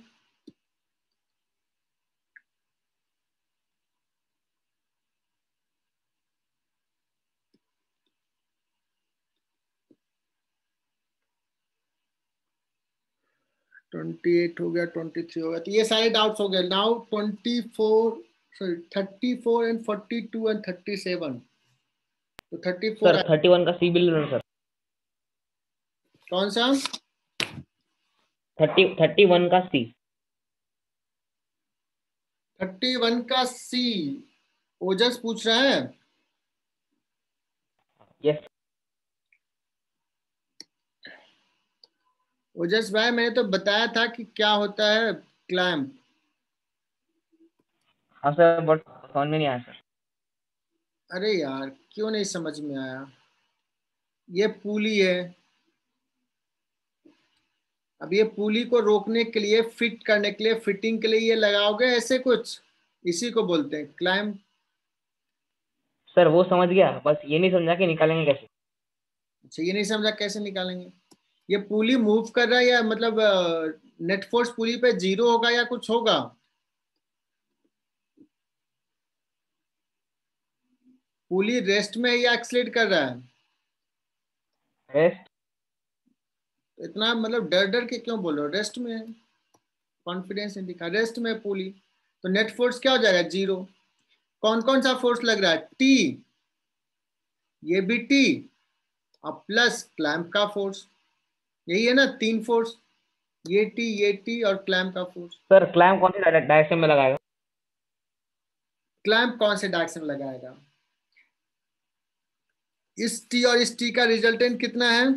ट्वेंटी एट हो गया, ट्वेंटी थ्री हो गया, तो ये सारे डाउट्स हो गए। Now twenty four sorry thirty four and forty two and thirty seven, तो thirty four sir thirty one का सी बिल सर, कौन सा, थर्टी थर्टी वन का सी, थर्टी वन का सी ओजस पूछ रहा है। यस ओजस भाई मैंने तो बताया था कि क्या होता है क्लैंप। हाँ सर, बट समझ में नहीं आया सर। अरे यार क्यों नहीं समझ में आया, ये पुली है, अब ये पुली को रोकने के लिए, फिट करने के लिए, फिटिंग के लिए ये लगाओगे ऐसे कुछ, इसी को बोलते हैं क्लैंप। सर वो समझ गया, बस ये नहीं समझा कि निकालेंगे कैसे। अच्छा ये नहीं समझा कैसे निकालेंगे, ये पुली मूव कर रहा है या मतलब नेट फोर्स पुली पे जीरो होगा या कुछ होगा, पुली रेस्ट में या एक्सलेट कर रहा है, रेस्ट। इतना मतलब डर डर के क्यों बोल रहे हो, रेस्ट में है, कॉन्फिडेंस नहीं दिखा, रेस्ट में पुली, तो नेट फोर्स क्या हो जाएगा जीरो। कौन कौन सा फोर्स लग रहा है, टी, ये भी टी, और प्लस क्लैंप का फोर्स, यही है ना तीन फोर्स, ये टी ये टी और क्लैंप का फोर्स। सर क्लैंप कौन सी डायरेक्शन में लगाएगा, क्लैंप कौन से डायरेक्शन लगाएगा, इस टी और इस टी का रिजल्टेंट कितना है,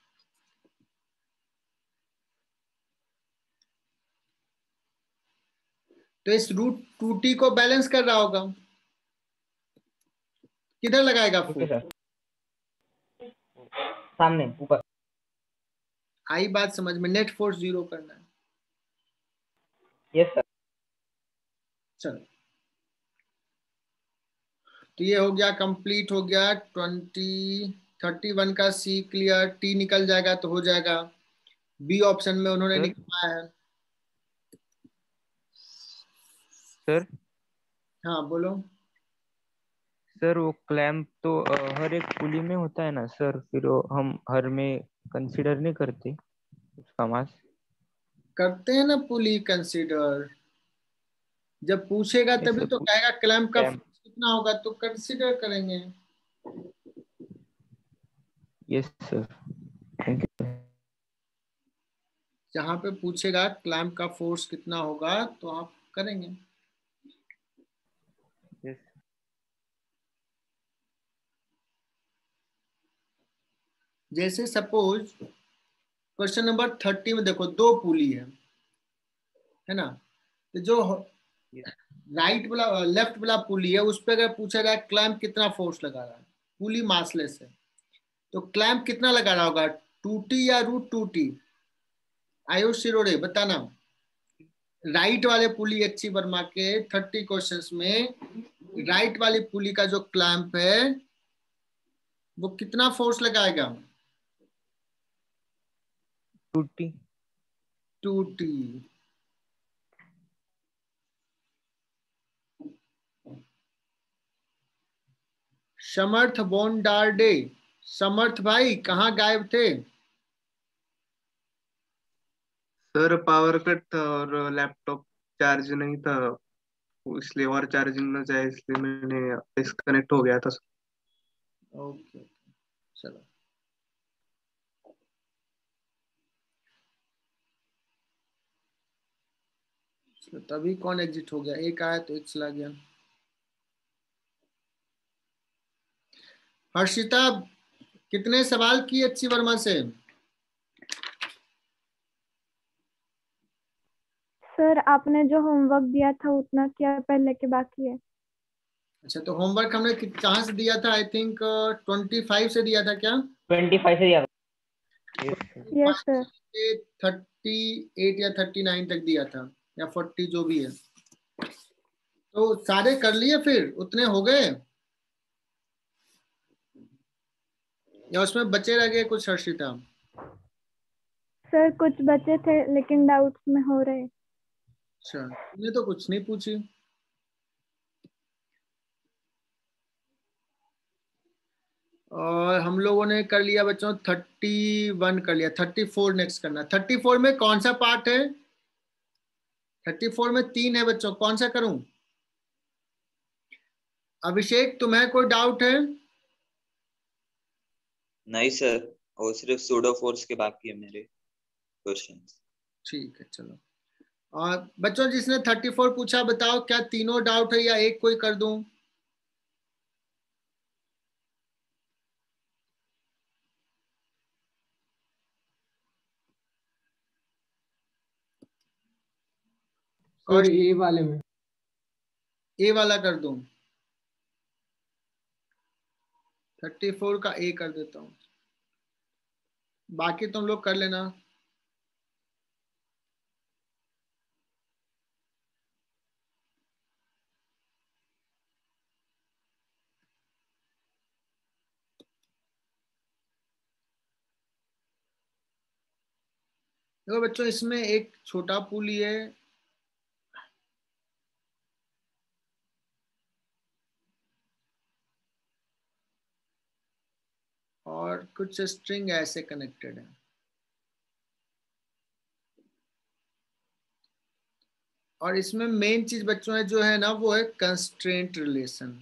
तो इस रूट टू टी को बैलेंस कर रहा होगा, किधर लगाएगा फोर्स, सर सामने ऊपर। आई बात समझ में, नेट फोर्स जीरो करना है। Yes sir. चलो तो ये हो गया, कंप्लीट हो गया, ट्वेंटी थर्टी वन का सी क्लियर, टी निकल जाएगा तो हो जाएगा, बी ऑप्शन में उन्होंने निकलवाया है। सर हाँ बोलो। सर वो क्लैंप तो अ, हर एक पुली में होता है ना सर, फिर वो हम हर में कंसीडर नहीं करते उसका मास। करते हैं ना पुली कंसीडर, जब पूछेगा Yes, तभी sir. तो कहेगा क्लैंप का Clamp. फोर्स कितना होगा, तो कंसीडर करेंगे। Yes sir, thank you. जहां पे पूछेगा क्लैंप का फोर्स कितना होगा तो आप करेंगे। यस जैसे सपोज क्वेश्चन नंबर थर्टी में देखो, दो पुली है है ना, तो जो राइट वाला लेफ्ट वाला पुली है उस पर अगर पूछा जाए क्लैंप कितना फोर्स लगा रहा है, पुली मासलेस है, तो क्लैंप कितना लगा रहा होगा, टू टी या root two T, Ayush Shirode बताना। राइट वाले पुली एच वर्मा के थर्टी क्वेश्चंस में राइट वाली पुली का जो क्लैंप है वो कितना फोर्स लगाएगा? Two T. Two T. Samarth Bondarde, Samarth भाई कहाँ गायब थे? सर पावर कट था और लैपटॉप चार्ज नहीं था, इसलिए और चार्जिंग न जाए इसलिए मैंने डिस्कनेक्ट हो गया था। ओके चलो। तभी कौन एग्जिट हो गया? एक आया तो एक चला गया। हर्षिता कितने सवाल किए अच्छी वर्मा से? सर आपने जो होमवर्क दिया था उतना किया, पहले के बाकी है। अच्छा तो होमवर्क हमने कहाँ से दिया था? आई थिंक ट्वेंटी फाइव से दिया था क्या? ट्वेंटी फाइव से दिया था। Yes sir. थर्टी एट या थर्टी नाइन तक दिया था या फोर्टी जो भी है। तो सारे कर लिए फिर? उतने हो गए या उसमें बचे रह गए कुछ हर्षिता? सर कुछ बचे थे लेकिन डाउट्स में हो रहे। अच्छा तुमने तो कुछ नहीं पूछी। और हम लोगों ने कर लिया बच्चों थर्टी वन कर लिया, थर्टी फोर नेक्स्ट करना। थर्टी फोर में कौन सा पार्ट है? थर्टी फोर में तीन है बच्चों, कौन सा करूं? अभिषेक तुम्हें कोई डाउट है? नहीं सर, और सिर्फ सूडो फोर्स के बाकी है मेरे क्वेश्चंस। ठीक है चलो। और बच्चों जिसने थर्टी फोर पूछा बताओ क्या तीनों डाउट है या एक कोई कर दूं? सर ए वाले में। ए वाला कर दूं? थर्टी फोर का ए कर देता हूं, बाकी तुम लोग कर लेना। देखो बच्चों इसमें एक छोटा पुली है और कुछ स्ट्रिंग ऐसे कनेक्टेड है। और इसमें मेन चीज बच्चों है जो है ना वो है कंस्ट्रेंट रिलेशन।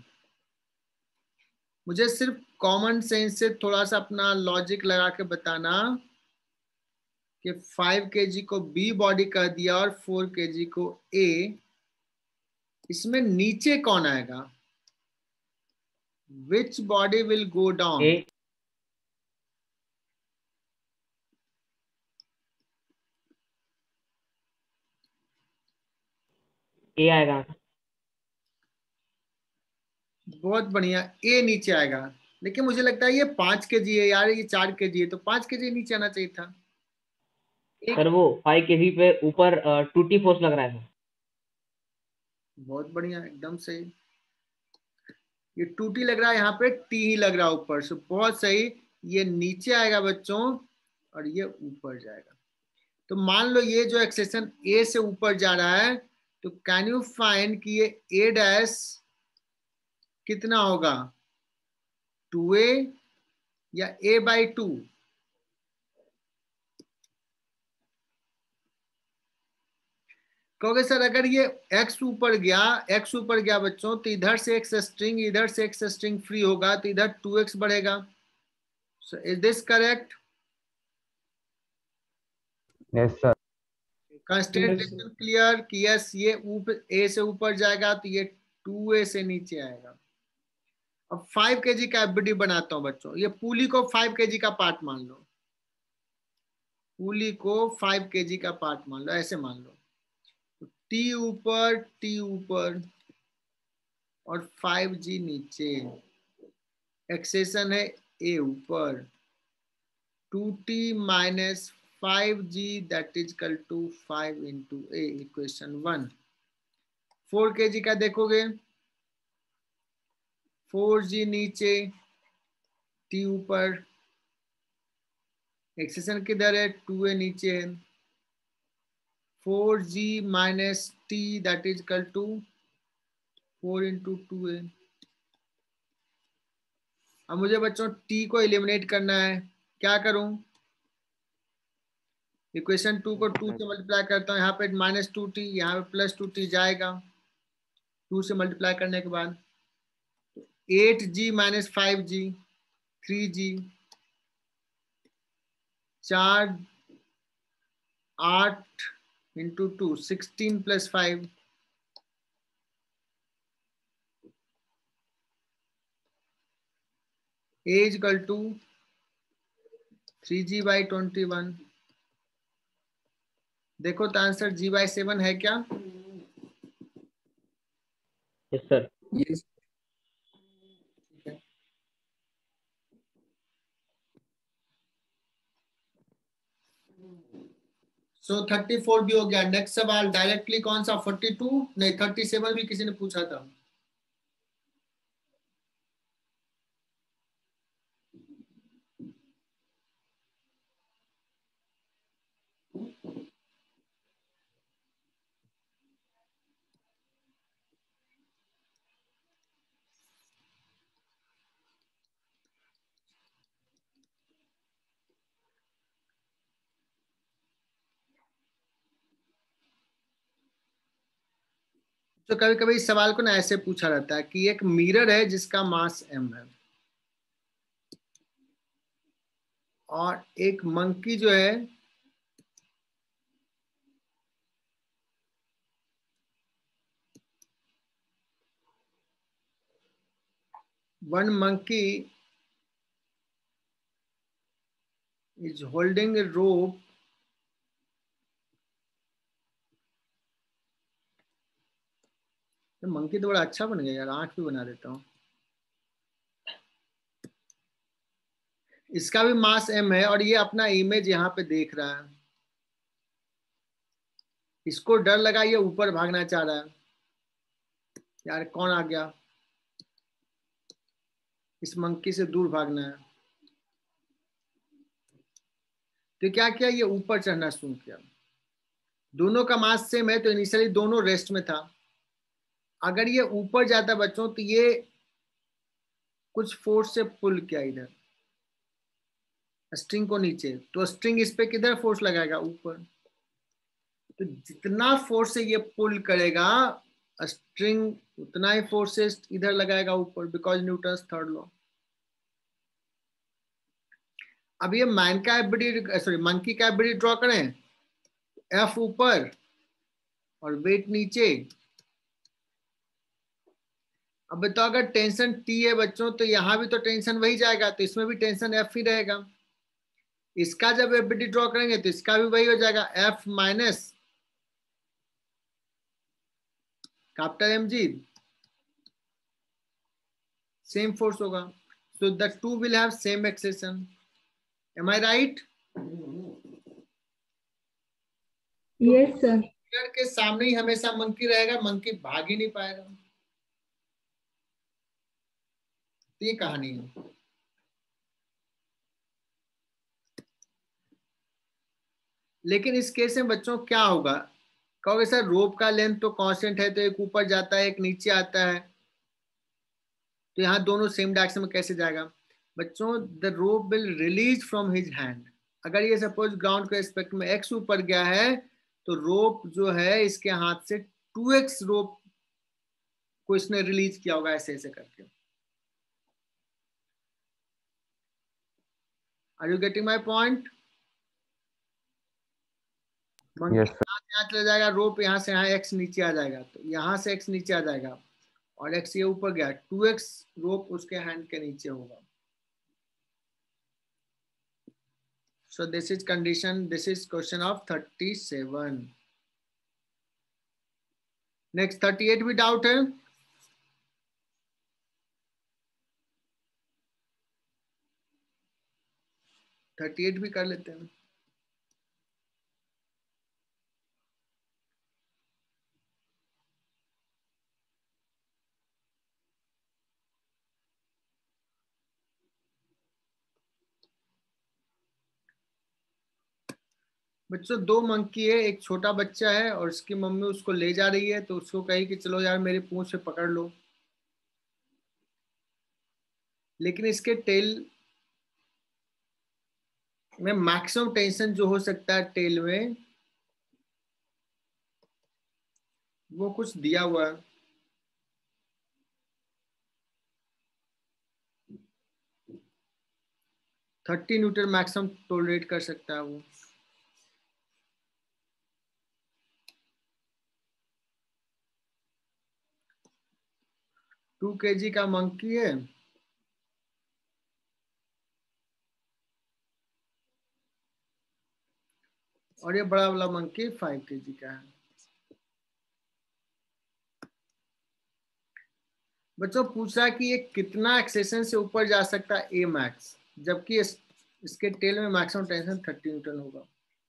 मुझे सिर्फ कॉमन सेंस से थोड़ा सा अपना लॉजिक लगा के बताना कि फाइव केजी को बी बॉडी कर दिया और फोर केजी को ए, इसमें नीचे कौन आएगा? Which body will go down? A A आएगा। बहुत बढ़िया, ए नीचे आएगा। लेकिन मुझे लगता है ये पांच के जी है यार, ये चार के जी है, तो पांच के जी नीचे आना चाहिए था। सर वो फाइव केजी पे ऊपर टू टी फोर्स लग रहा है। बहुत बढ़िया, एकदम सही। ये टू टी लग रहा है, यहाँ पे टी ही लग रहा है ऊपर से, बहुत सही। ये नीचे आएगा बच्चों और ये ऊपर जाएगा। तो मान लो ये जो एक्सेशन ए से ऊपर जा रहा है, तो कैन यू फाइंड कि ये ए डैश कितना होगा? टू ए या ए बाई टू? कहोगे सर अगर ये x ऊपर गया, x ऊपर गया बच्चों तो इधर से x स्ट्रिंग इधर से x स्ट्रिंग फ्री होगा तो इधर टू एक्स बढ़ेगा। So is this correct? Yes sir. Constraint clear कि यस ये ऊपर ए से ऊपर जाएगा तो ये टू ए से नीचे आएगा। अब फाइव केजी का एफबीडी बनाता हूं बच्चों। ये पुली को फाइव केजी का पार्ट मान लो, पुली को फाइव केजी का पार्ट मान लो, ऐसे मान लो। टी ऊपर टी ऊपर और फाइव जी नीचे, एक्सेशन है ए ऊपर, two T minus five G that is equal to five into A equation one. Four K G का देखोगे, फोर जी नीचे टी ऊपर, एक्सेशन किधर है, टू ए नीचे है, four G minus T that is equal to four into two A. अब मुझे बच्चों t को एलिमिनेट करना है, क्या करूं, इक्वेशन टू को टू से मल्टीप्लाई करता हूं, यहाँ पे माइनस टू टी, यहाँ पे प्लस टू टी जाएगा, टू से मल्टीप्लाई करने के बाद eight G minus five G, three G, चार आठ into two, sixteen plus five, A is equal to three G by twenty one. देखो तो आंसर जी बाई सेवन है क्या? Yes sir. Yes. So thirty four भी हो गया। Next सवाल डायरेक्टली कौन सा, फोर्टी टू नहीं, थर्टी सेवन भी किसी ने पूछा था। तो कभी कभी इस सवाल को ना ऐसे पूछा रहता है कि एक मिरर है जिसका मास m है और एक मंकी जो है one monkey is holding a rope monkey तो बड़ा अच्छा बन गया यार, आंख भी बना देता हूँ। इसका भी मास m है और ये अपना इमेज यहाँ पे देख रहा है, इसको डर लगा, ये ऊपर भागना चाह रहा है, यार कौन आ गया, इस मंकी से दूर भागना है। तो क्या किया, ये ऊपर चढ़ना शुरू किया। दोनों का मास सेम है तो इनिशियली दोनों रेस्ट में था। अगर ये ऊपर जाता बच्चों तो ये कुछ फोर्स से पुल किया इधर स्ट्रिंग को नीचे, तो स्ट्रिंग इस पे किधर फोर्स लगाएगा, ऊपर। तो जितना फोर्स से ये पुल करेगा स्ट्रिंग उतना ही फोर्सेस इधर लगाएगा ऊपर, बिकॉज न्यूटन्स थर्ड लॉ। अब ये मैन का एबिलिटी, सॉरी मंकी का एबिलिटी ड्रॉ करें, एफ ऊपर और वेट नीचे। अब बताओ अगर टेंशन टी है बच्चों तो यहां भी तो टेंशन वही जाएगा, तो इसमें भी टेंशन एफ ही रहेगा। इसका जब एबिलिटी ड्रॉ करेंगे तो इसका भी वही हो जाएगा, F minus capital M G, same force होगा। So the two will have same acceleration. Am I right? Yes sir. Mirror के सामने ही हमेशा मंकी रहेगा, मंकी भाग ही नहीं पाएगा। तो ये कहानी है। लेकिन इस केस में बच्चों क्या होगा, कहोगे सर रोप का लेंथ तो कांस्टेंट है, तो एक ऊपर जाता है एक नीचे आता है, तो यहाँ दोनों सेम डायरेक्शन में कैसे जाएगा बच्चों? The rope will release from his hand. अगर ये सपोज ग्राउंड के रिस्पेक्ट में एक्स ऊपर गया है तो रोप जो है इसके हाथ से टू एक्स रोप को इसने रिलीज किया होगा, ऐसे ऐसे करके। Are you getting my point? Yes, sir. यहाँ चला जाएगा रोप, यहाँ से यहाँ एक्स नीचे आ जाएगा, तो यहाँ से एक्स नीचे आ जाएगा और एक्स ये ऊपर गया, टू एक्स रोप उसके हैंड के नीचे होगा। So this is condition, this is question of thirty-seven. Next thirty-eight भी डाउट है? thirty-eight भी कर लेते हैं। बच्चों दो मंकी है, एक छोटा बच्चा है और उसकी मम्मी उसको ले जा रही है, तो उसको कही कि चलो यार मेरी पूंछ से पकड़ लो, लेकिन इसके टेल में मैक्सिमम टेंशन जो हो सकता है टेल में, वो कुछ दिया हुआ है। थर्टी न्यूटन मैक्सिमम टोलरेट कर सकता है वो। टू केजी का मंकी है और ये बड़ा वाला मंकी फाइव केजी का है। बच्चों पूछा कि ये कितना एक्सेशन से ऊपर जा सकता है ए मैक्स, जबकि इस, इसके टेल में मैक्सिमम टेंशन थर्टी न्यूटन होगा।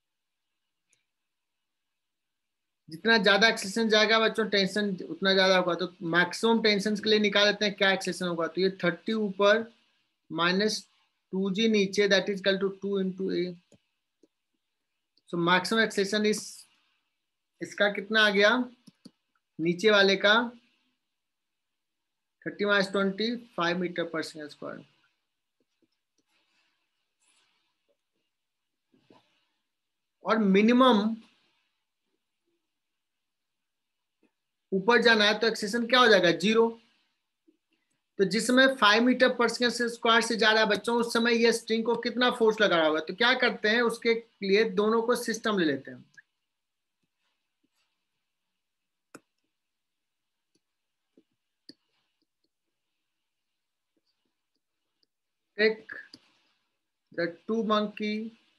जितना ज्यादा एक्सेशन जाएगा बच्चों टेंशन उतना ज्यादा होगा, तो मैक्सिमम टेंशन के लिए निकाल लेते हैं क्या एक्सेशन होगा। तो ये थर्टी ऊपर माइनस टू जी नीचे, that is equal to two into A. So maximum acceleration इस इसका कितना आ गया नीचे वाले का, thirty minus twenty five meter per second square. और मिनिमम ऊपर जाना है तो एक्सेशन क्या हो जाएगा, जीरो। तो जिस समय five meter per second square से जा रहा है बच्चों, उस समय ये स्ट्रिंग को कितना फोर्स लगा रहा होगा। तो क्या करते हैं उसके लिए दोनों को सिस्टम ले लेते हैं। Take the two monkey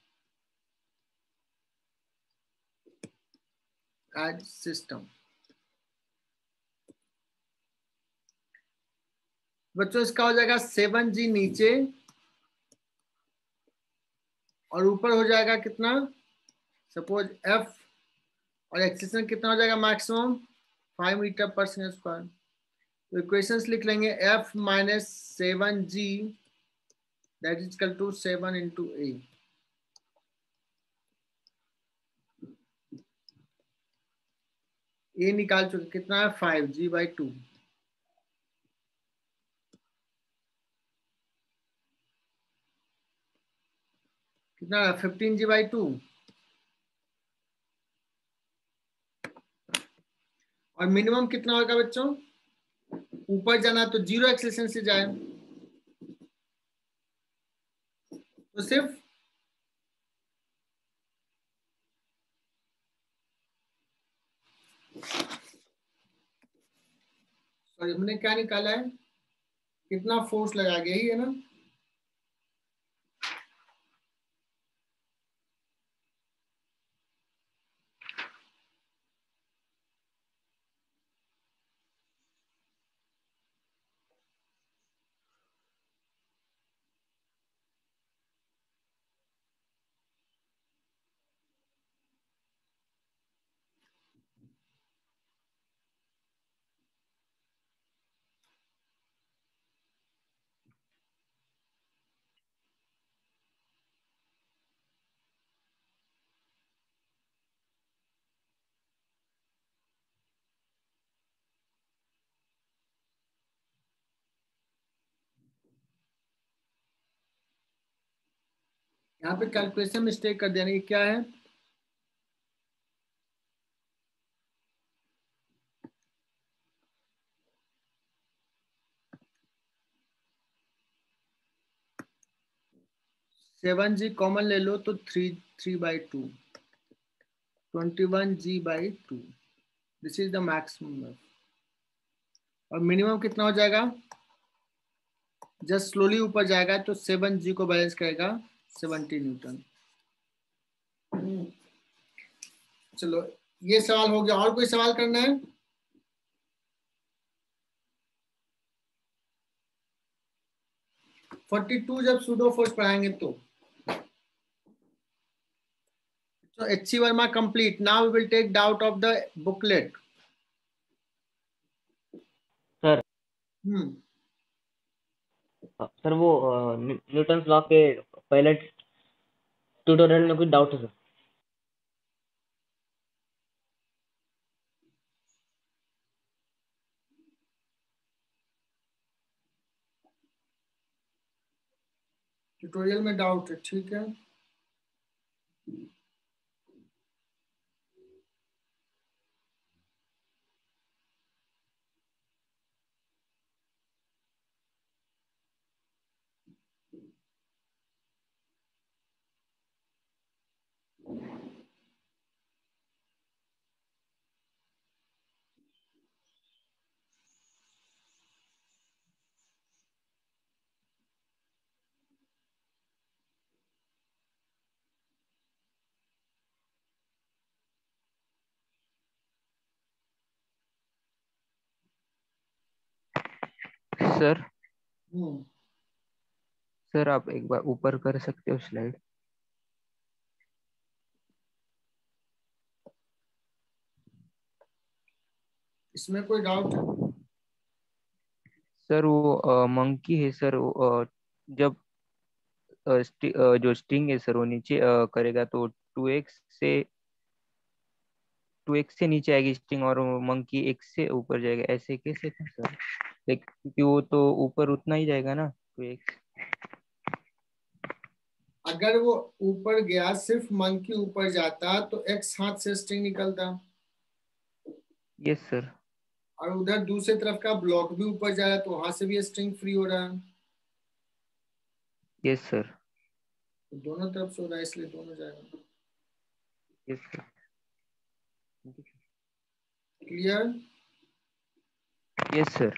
as system. बच्चों इसका हो जाएगा सेवन जी नीचे और ऊपर हो जाएगा कितना, सपोज एफ, और एक्सेशन कितना हो जाएगा maximum five meter per second square. तो इक्वेशंस लिख लेंगे F minus seven G that is equal to seven into A. A निकाल चुके, कितना है फाइव जी बाई टू, कितना है फिफ्टीन जी बाई टू। और मिनिमम कितना होगा बच्चों, ऊपर जाना तो जीरो एक्सेलेरेशन से जाए, तो सिर्फ सॉरी हमने क्या निकाला है, कितना फोर्स लगा गया ही है ना। यहाँ पे कैलकुलेशन मिस्टेक कर देना, ये क्या है, सेवन जी कॉमन ले लो तो three three by two, twenty one G by two, this is the maximum. और मिनिमम कितना हो जाएगा, जस्ट स्लोली ऊपर जाएगा तो सेवन जी को बैलेंस करेगा सेवेंटी न्यूटन। चलो ये सवाल हो गया, और कोई सवाल करना है। फोर्टी टू जब सूडो फोर्स पढ़ाएंगे तो So H C Verma complete. Now we will take doubt of the booklet. Sir hmm sir वो न्यूटन लॉ के पहले ट्यूटोरियल में कुछ डाउट है सर। ट्यूटोरियल में डाउट है, ठीक है। सर हम्म सर आप एक बार ऊपर कर सकते हो स्लाइड? इसमें कोई डाउट है? सर वो मंकी है सर, वो अ, जब अ, स्टि, अ, जो स्ट्रिंग है सर वो नीचे अ, करेगा तो टू एक्स से टू एक्स से नीचे आएगी स्ट्रिंग, और मंकी एक्स से ऊपर जाएगा, ऐसे कैसे था सर? लाइक क्योंकि वो तो ऊपर उतना ही जाएगा ना, टू एक्स। अगर वो ऊपर गया, सिर्फ मंकी ऊपर जाता तो एक्स हाथ से स्ट्रिंग निकलता, यस सर। और उधर दूसरे तरफ का ब्लॉक भी ऊपर जा रहा है तो वहां से भी स्ट्रिंग फ्री हो रहा है। Yes sir. तो दोनों तरफ से हो रहा है, इसलिए दोनों जाएगा। Yes sir. Clear? Yes sir.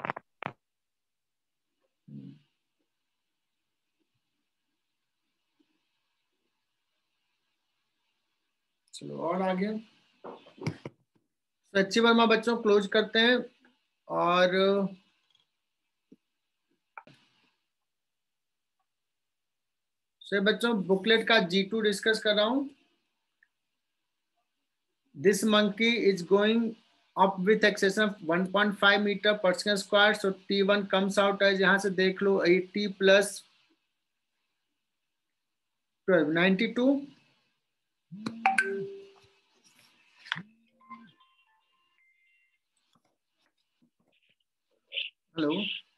चलो और आगे। सच्ची वर्मा बच्चों क्लोज करते हैं। और से बच्चों बुकलेट का जी टू डिस्कस कर रहा हूं। This monkey is going up with acceleration of one point five meter per second square, so T one comes out as, यहां से देख लो eighty plus twelve, ninety two. Hello,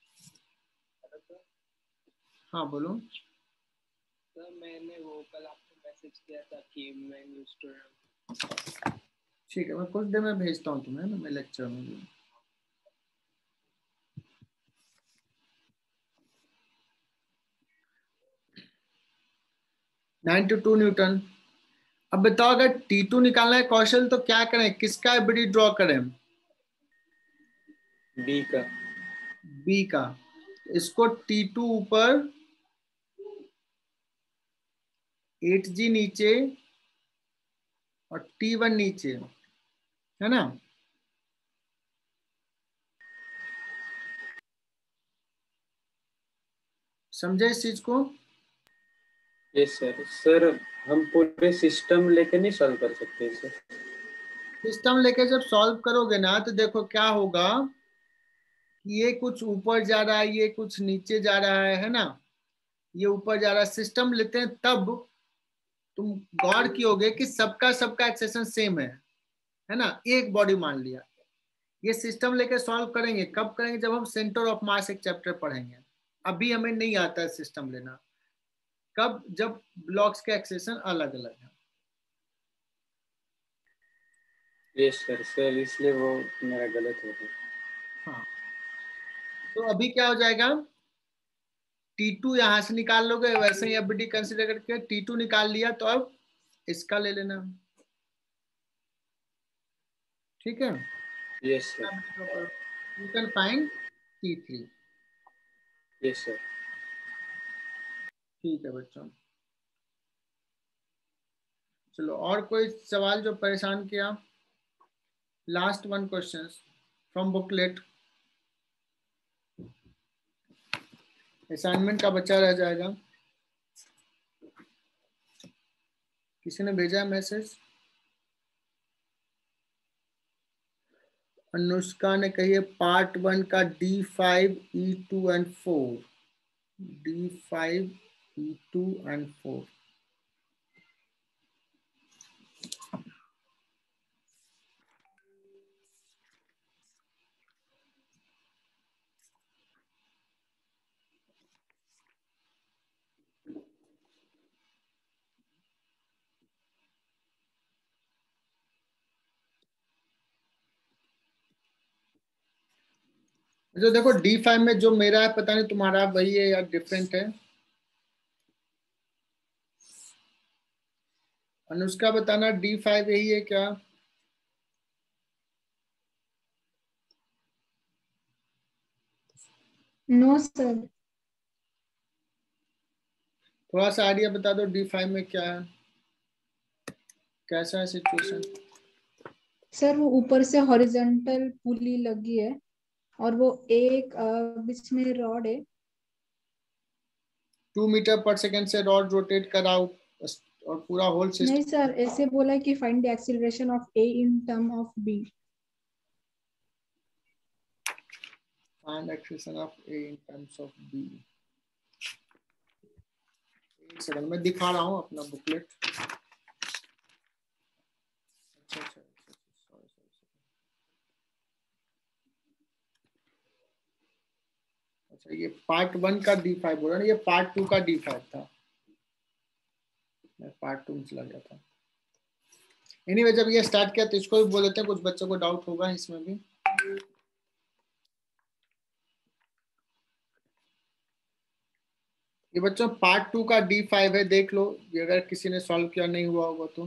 हाँ बोलो। सर मैंने वो कल आपको मैसेज किया था कि मैं न्यू स्टूडेंट। ठीक है, मैं कुछ देर में भेजता हूँ तुम्हें ना, मैं लेक्चर में भी। Ninety two newton. अब बताओ अगर टी टू निकालना है कौशल तो क्या करें, किसका एबीडी ड्रॉ करें? बी का। बी का। इसको टी टू ऊपर, एट जी नीचे और टी वन नीचे, है ना? समझे इस चीज को? Yes sir. सर हम पूरे सिस्टम लेके नहीं सॉल्व कर सकते सर? सिस्टम लेके जब सॉल्व करोगे ना तो देखो क्या होगा कि ये कुछ ऊपर जा रहा है, ये कुछ नीचे जा रहा है है ना? ये ऊपर जा रहा है। सिस्टम लेते हैं तब तुम गौर कियोगे कि सबका सबका एक्सेशन सेम है है ना? एक बॉडी मान लिया। ये सिस्टम लेके सॉल्व करेंगे कब करेंगे? जब हम सेंटर ऑफ मास एक चैप्टर पढ़ेंगे। अभी हमें नहीं आता है सिस्टम लेना। कब? जब ब्लॉक्स के एक्सेशन अलग अलग है। Yes sir. सर इसलिए वो मेरा गलत हो गया। हाँ, तो अभी क्या हो जाएगा, टी टू यहां से निकाल लोगे, वैसे ही एबीडी कंसीडर करके टी टू निकाल लिया, तो अब इसका ले लेना। ठीक है? Yes sir. You can find T three. Yes sir. ठीक है बच्चों, चलो और कोई सवाल जो परेशान किया? Last one question from booklet, assignment का बच्चा रह जाएगा। किसी ने भेजा है मैसेज? अनुष्का ने कही है पार्ट वन का D five E two and four, D five E two and four. जो देखो डी फाइव में जो मेरा है, पता नहीं तुम्हारा वही है या डिफरेंट है। अनुष्का बताना डी फाइव यही है क्या? No sir. थोड़ा सा आइडिया बता दो डी फाइव में क्या है, कैसा है सिचुएशन? सर वो ऊपर से हॉरिजॉन्टल पुली लगी है और वो एक अ, बीच में रॉड है। टू मीटर पर सेकेंड से रॉड रोटेट कराओ और पूरा होल नहीं सिस्टम। सर, ऐसे बोला है कि find the acceleration of A in term of B. Find acceleration of A in terms of B. एक सेकंड में दिखा रहा हूँ अपना बुकलेट। अच्छा अच्छा सॉरी सॉरी। अच्छा ये पार्ट वन का डी फाइव बोला ना, ये पार्ट टू का डी फाइव था, मैं पार्ट टू में चला गया था। एनीवे जब ये स्टार्ट किया तो इसको भी बोल देते हैं, कुछ बच्चों को डाउट होगा इसमें भी। ये बच्चों पार्ट टू का डी फाइव है, देख लो ये अगर किसी ने सॉल्व किया नहीं हुआ होगा तो।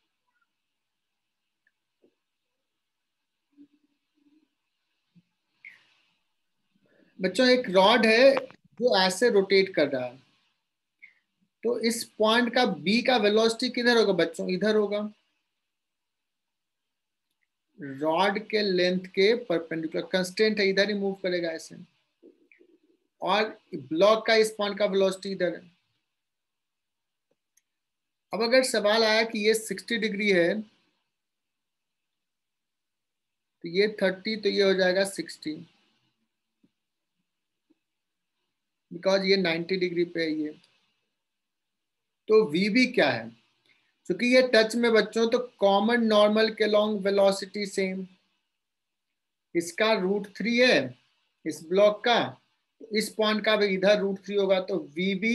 बच्चों एक रॉड है जो ऐसे रोटेट कर रहा है, तो इस पॉइंट का बी का वेलोसिटी किधर होगा बच्चों? इधर होगा, रॉड के लेंथ के परपेंडिकुलर, कंस्टेंट है, इधर ही मूव करेगा ऐसे। और ब्लॉक का इस पॉइंट का वेलोसिटी इधर है। अब अगर सवाल आया कि ये साठ डिग्री है तो ये तीस, तो ये हो जाएगा साठ, बिकॉज ये नब्बे डिग्री पे है ये। तो वी बी क्या है? क्योंकि ये टच में बच्चों, तो कॉमन नॉर्मल के लॉन्ग वेलोसिटी सेम, इसका रूट थ्री है इस ब्लॉक का, तो इस पॉइंट का भी इधर रूट थ्री होगा, तो V B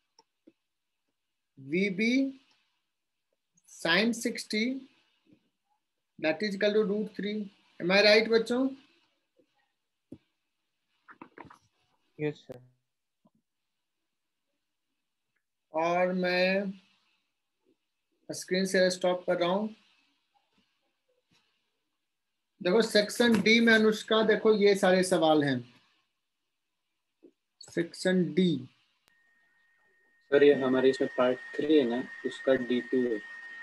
V B sine sixty that is equal to root three. Am I right बच्चों? Yes sir. और मैं स्क्रीन से स्टॉप कर रहा हूं। देखो सेक्शन डी में अनुष्का, देखो ये सारे सवाल हैं सेक्शन डी। सर ये हमारे इसमें पार्ट थ्री है ना, उसका डी टू है।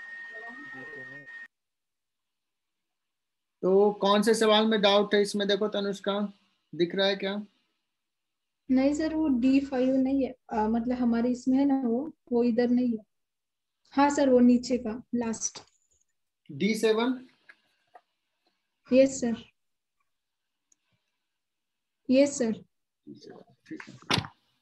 तो कौन से सवाल में डाउट है इसमें? देखो तनुष्का दिख रहा है क्या? नहीं सर, वो डी फाइव नहीं है। आ, मतलब हमारे इसमें है ना, वो वो इधर नहीं है। हाँ सर, वो नीचे का last D seven. Yes sir, yes sir. ठीक है।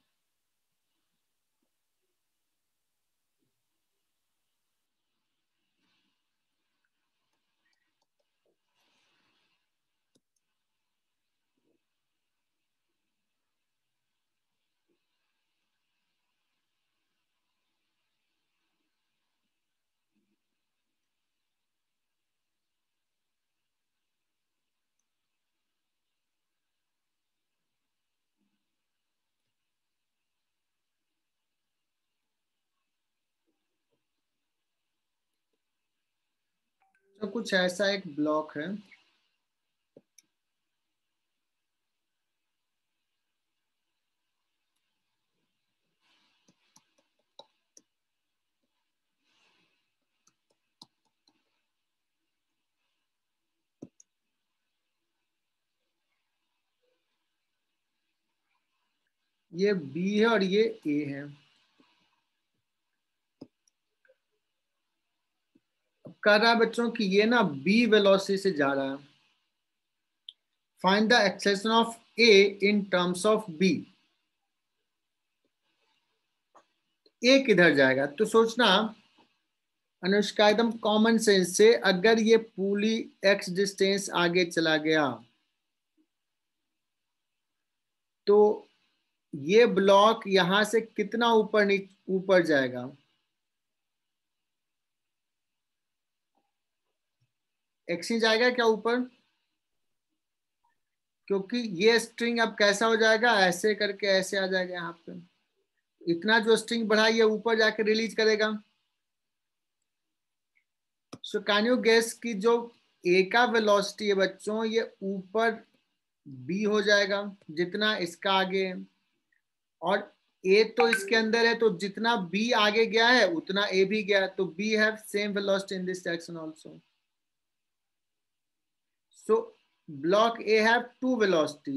तो कुछ ऐसा एक ब्लॉक है, ये बी है और ये ए है। अब कह रहा है बच्चों कि ये ना बी वेलोसिटी से जा रहा है, find the acceleration of A in terms of B. A किधर जाएगा? तो सोचना अनुष्का एकदम कॉमन सेंस से, अगर ये पूली एक्स डिस्टेंस आगे चला गया तो ये ब्लॉक यहां से कितना ऊपर ऊपर जाएगा? एक्स ही जाएगा क्या ऊपर? क्योंकि ये स्ट्रिंग अब कैसा हो जाएगा, ऐसे करके ऐसे आ जाएगा यहाँ पे। इतना जो स्ट्रिंग बढ़ा ये ऊपर जाके रिलीज करेगा। सो कैन यू गेस कि जो ए का वेलोसिटी है बच्चों, ये ऊपर बी हो जाएगा जितना इसका आगे है, और ए तो इसके अंदर है, तो जितना बी आगे गया है उतना ए भी गया, तो B have same velocity in this direction also. So block A have two velocity,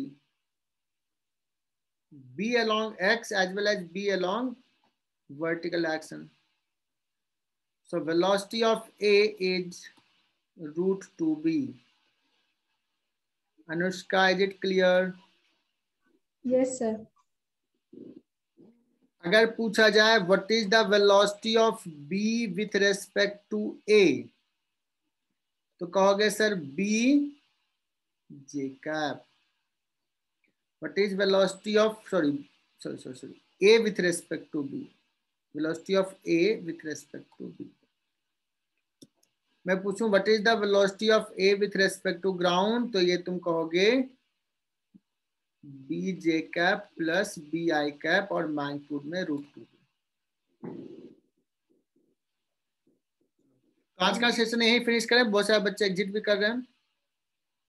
B along X as well as B along vertical axis. So velocity of A is root two B. Anushka, is it clear? Yes sir. अगर पूछा जाए what is the velocity of B with respect to A, तो कहोगे sir B J cap. What is velocity of sorry sorry sorry sorry A with respect to B? Velocity of A with respect to B. मैं पूछूं what is the velocity of A with respect to ground, तो ये तुम कहोगे B J cap plus B I cap और magnitude में root two. आज का सेशन यही फिनिश करें, बहुत सारे बच्चे एग्जिट भी कर रहे हैं।